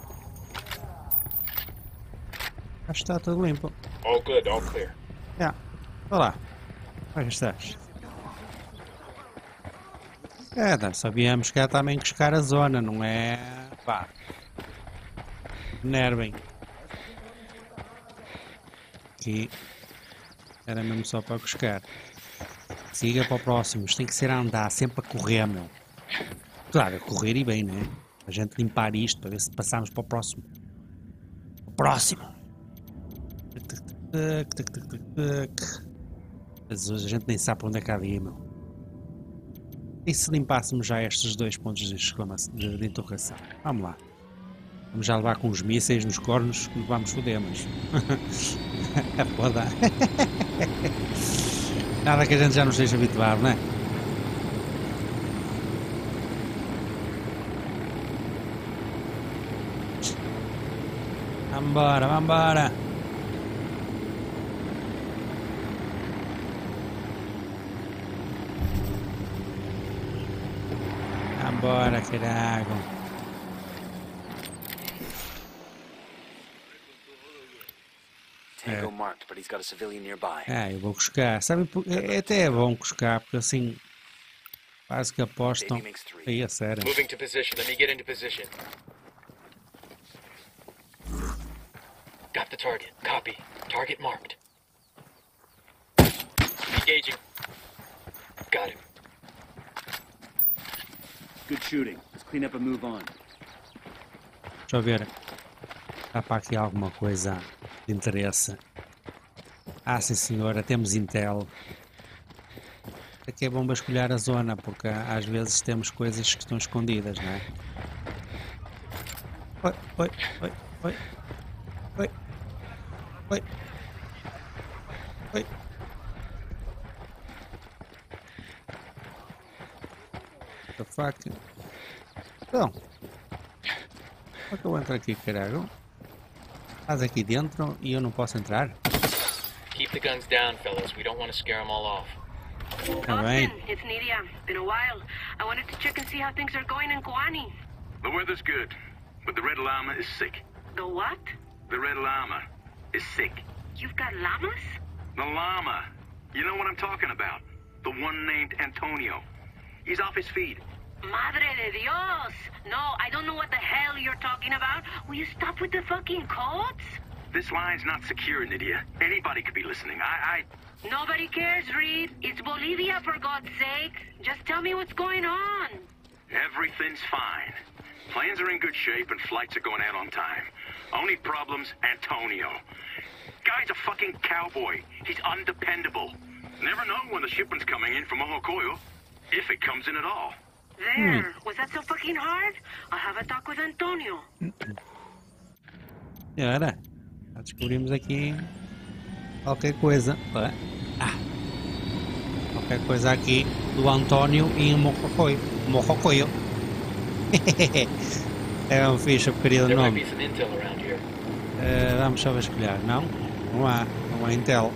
[SPEAKER 1] Acho que está tudo limpo.
[SPEAKER 12] All good, all clear.
[SPEAKER 1] Olá. Como é que estás? Sabíamos que era também cuscar a zona, não é? Pá. Nervem. Aqui. Era mesmo só para cuscar. Siga para o próximo. Isto tem que ser a andar, sempre a correr, meu. Claro, a correr e bem, né? A gente limpar isto para ver se passamos para o próximo. O próximo. Jesus, a gente nem sabe para onde é que há de ir, meu. E se limpássemos já estes 2 pontos de interrogação? Vamos lá. Vamos já levar com os mísseis nos cornos que nos vamos foder, mas... é foda. Nada que a gente já não esteja habituado, não é? Vambora. Vambora, caralho.
[SPEAKER 4] Tango marked, but he's got a civilian nearby.
[SPEAKER 1] Eu vou buscar. Sabe, até é bom buscar, porque assim quase que apostam. Aí é sério.
[SPEAKER 12] Moving to position. Let me get into position. Got the target. Copy. Target marked. Engaging. Got him.
[SPEAKER 4] Good shooting. Let's clean up and move on.
[SPEAKER 1] Deixa eu ver. Dá para aqui alguma coisa de interesse. Sim senhora, temos Intel. Aqui é bom vasculhar a zona, porque às vezes temos coisas que estão escondidas, não é? Oi. What the fuck? Então, como é que eu entro aqui, caralho? Estás aqui dentro e eu não posso entrar?
[SPEAKER 12] Keep the guns down, fellas. We don't want to scare them all off.
[SPEAKER 1] Tá bem.
[SPEAKER 13] Austin, it's Nidia. Been a while. I wanted to check and see how things are going in Guani.
[SPEAKER 14] The weather's good, but the Red Llama is sick.
[SPEAKER 13] The what?
[SPEAKER 14] The Red Llama is sick.
[SPEAKER 13] You've got llamas?
[SPEAKER 14] The llama. You know what I'm talking about. The one named Antonio. He's off his feed.
[SPEAKER 13] Madre de Dios! No, I don't know what the hell you're talking about. Will you stop with the fucking codes?
[SPEAKER 14] This line's not secure, Nydia. Anybody could be listening.
[SPEAKER 13] Nobody cares, Reed. It's Bolivia, for God's sake. Just tell me what's going on.
[SPEAKER 14] Everything's fine. Planes are in good shape and flights are going out on time. Only problem's Antonio. Guy's a fucking cowboy. He's undependable. Never know when the shipment's coming in from Mojocoyo. If it comes in at all.
[SPEAKER 13] There. Was that so fucking hard? I'll have a talk with Antonio.
[SPEAKER 1] E ora, já descobrimos aqui qualquer coisa. Qualquer coisa aqui do António em Mojocoyo. É um fixe, querido nome. Vamos só vasculhar, não? Não há Intel.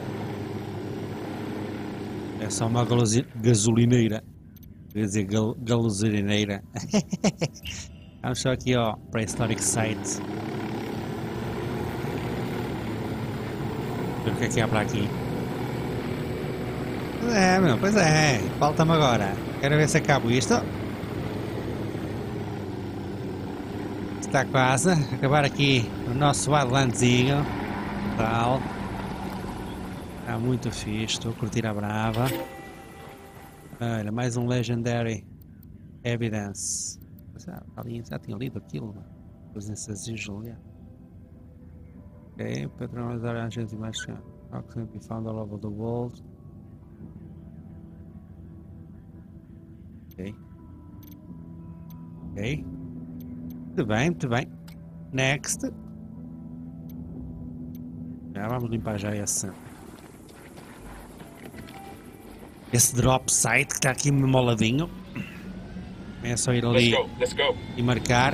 [SPEAKER 1] É só uma gasolineira. Quer dizer, galoserineira. Vamos só aqui ao Prehistoric Site. Ver o que é há para aqui. Pois é. Falta-me agora. Quero ver se acabo isto. Está quase. Acabar aqui o nosso Wildlandzinho. Tal. Está muito fixe. Estou a curtir a brava. Olha, mais um Legendary Evidence. Já tinha lido aquilo. Presenças de Julia. Ok, patronizar a agente mais can be found all over the world. Ok. Muito bem. Next. Já vamos limpar já esse drop site que está aqui moladinho. É só ir ali e marcar.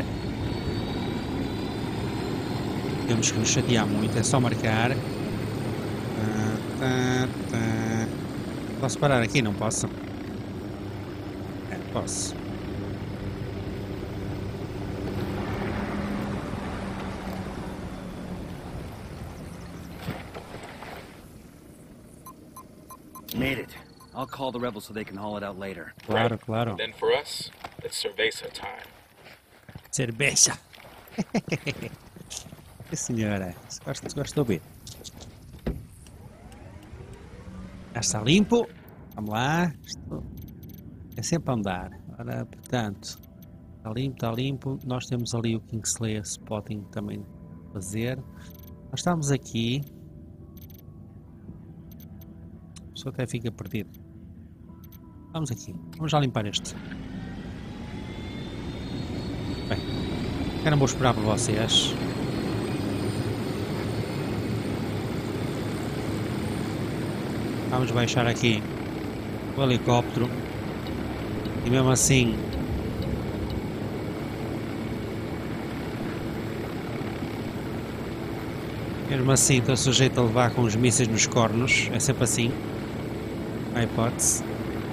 [SPEAKER 1] Temos que nos chatear muito, é só marcar. Posso parar aqui? Não posso? Posso.
[SPEAKER 4] Made it. I'll call the rebels so they can haul it out later.
[SPEAKER 1] Claro, claro.
[SPEAKER 5] Then for us, it's cerveza time.
[SPEAKER 1] Cerveja. Senhora, gosto de ouvir. Já está limpo. Vamos lá. Isto é sempre a andar. Ora, portanto, está limpo. Nós temos ali o Kingslayer Spotting também a fazer. Nós estamos aqui. A pessoa até fica perdido. Vamos aqui. Vamos já limpar este. Bem, eu não vou esperar por vocês. Vamos baixar aqui o helicóptero. E mesmo assim estou sujeito a levar com os mísseis nos cornos. É sempre assim. Não há hipótese.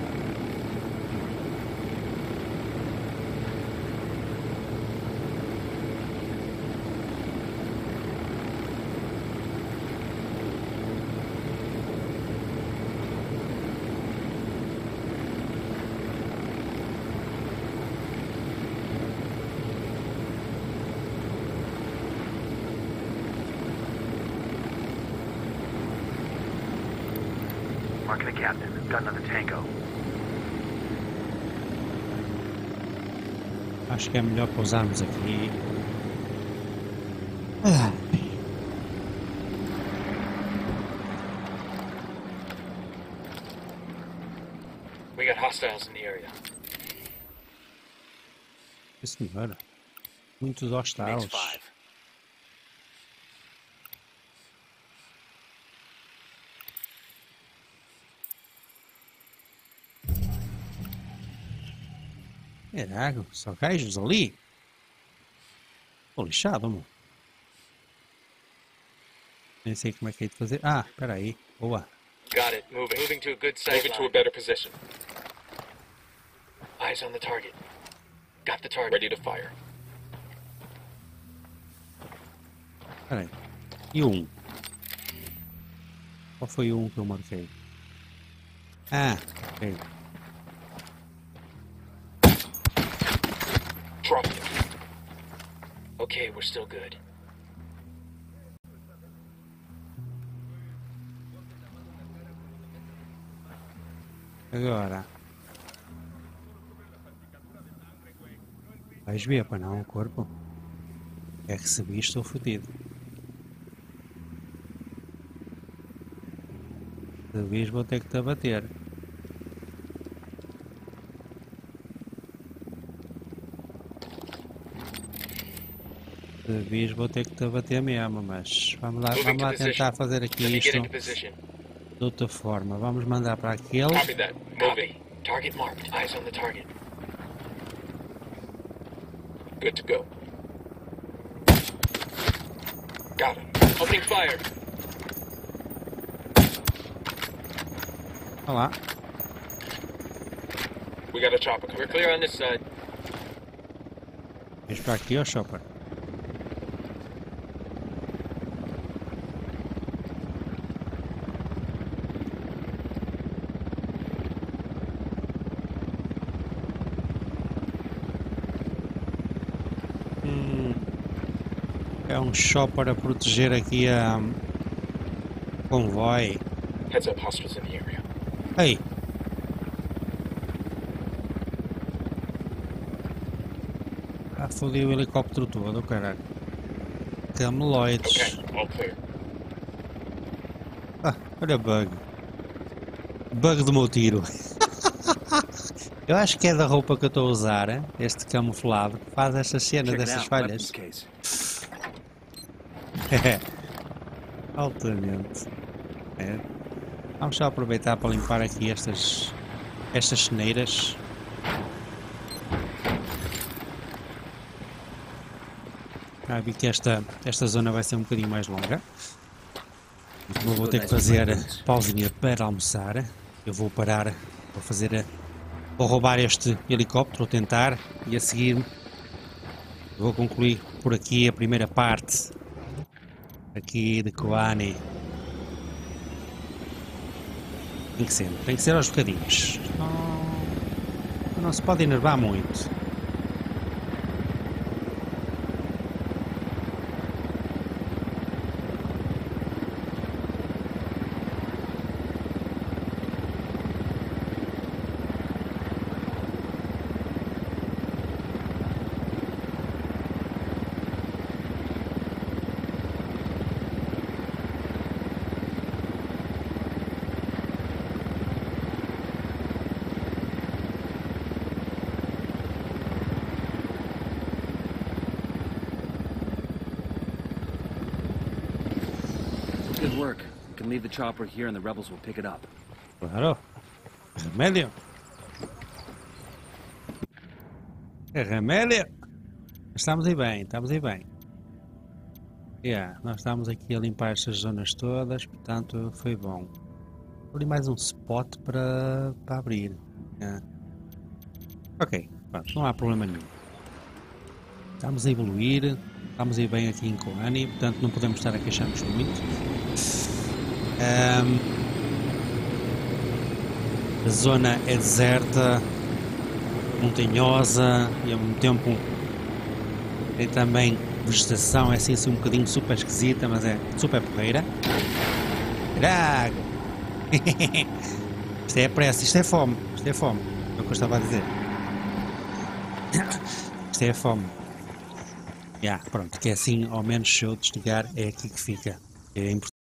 [SPEAKER 9] Mark the captain. Got another tango.
[SPEAKER 1] Acho que é melhor pousarmos aqui.
[SPEAKER 5] We got hostiles in the area.
[SPEAKER 1] Senhora. Muitos hostiles. Caraca, só gajos ali? Tô lixado, mano. Nem sei como é que é de fazer. Ah, peraí. Boa.
[SPEAKER 5] Got it. Moving to a good site. Moving to a better position. Eyes on the target. Got the target. Ready to fire.
[SPEAKER 1] Peraí. E um. Qual foi um que eu marquei? Ah, ok.
[SPEAKER 5] Drop it. Okay, we're still good.
[SPEAKER 1] Agora. Vais ver, para não, o corpo. É que se vi, estou fodido. Se vi, vou ter que te abater. Se vi, vou ter que te abater mesmo, mas vamos lá tentar fazer aqui isto de outra forma. Vamos mandar para aquele.
[SPEAKER 5] Copy that. Moving. Target marked. Eyes on the target. Good to go. Got him. Opening fire.
[SPEAKER 1] Olha lá.
[SPEAKER 5] We got a chopper. We're clear on this side.
[SPEAKER 1] Vens para aqui, ó, Chopper. É um chopper a proteger aqui a convoy.
[SPEAKER 5] Heads up, hostiles in the area.
[SPEAKER 1] Ei! Ah, fodeu o helicóptero todo, caralho. Cameloides.
[SPEAKER 5] Okay, all clear.
[SPEAKER 1] Ah, olha bug. Bug do meu tiro. Eu acho que é da roupa que eu estou a usar, este camuflado, que faz estas cenas, destas falhas. Altamente. É. Vamos só aproveitar para limpar aqui estas ceneiras. Vi que esta zona vai ser um bocadinho mais longa. Então vou ter que fazer pausinha para almoçar. Eu vou parar, vou roubar este helicóptero, tentar, e a seguir vou concluir por aqui a primeira parte aqui de Koani. Tem que ser aos bocadinhos. Não se pode enervar muito.
[SPEAKER 4] Good work. We can leave the chopper here and the rebels will pick it up.
[SPEAKER 1] Claro. Remédio. É remédio. Estamos aí bem, nós estamos aqui a limpar estas zonas todas, portanto foi bom. Vou ali mais um spot para abrir. Ok, pronto, não há problema nenhum. Estamos a evoluir, estamos aí bem aqui em Koani, portanto não podemos estar a queixar-nos muito. A zona é deserta, montanhosa e ao mesmo tempo tem também vegetação, é assim um bocadinho super esquisita, mas é super porreira. Caraca! Isto é pressa, isto é fome, é o que eu estava a dizer. Isto é fome. Pronto, que é assim, ao menos se eu desligar, é aqui que fica. É importante.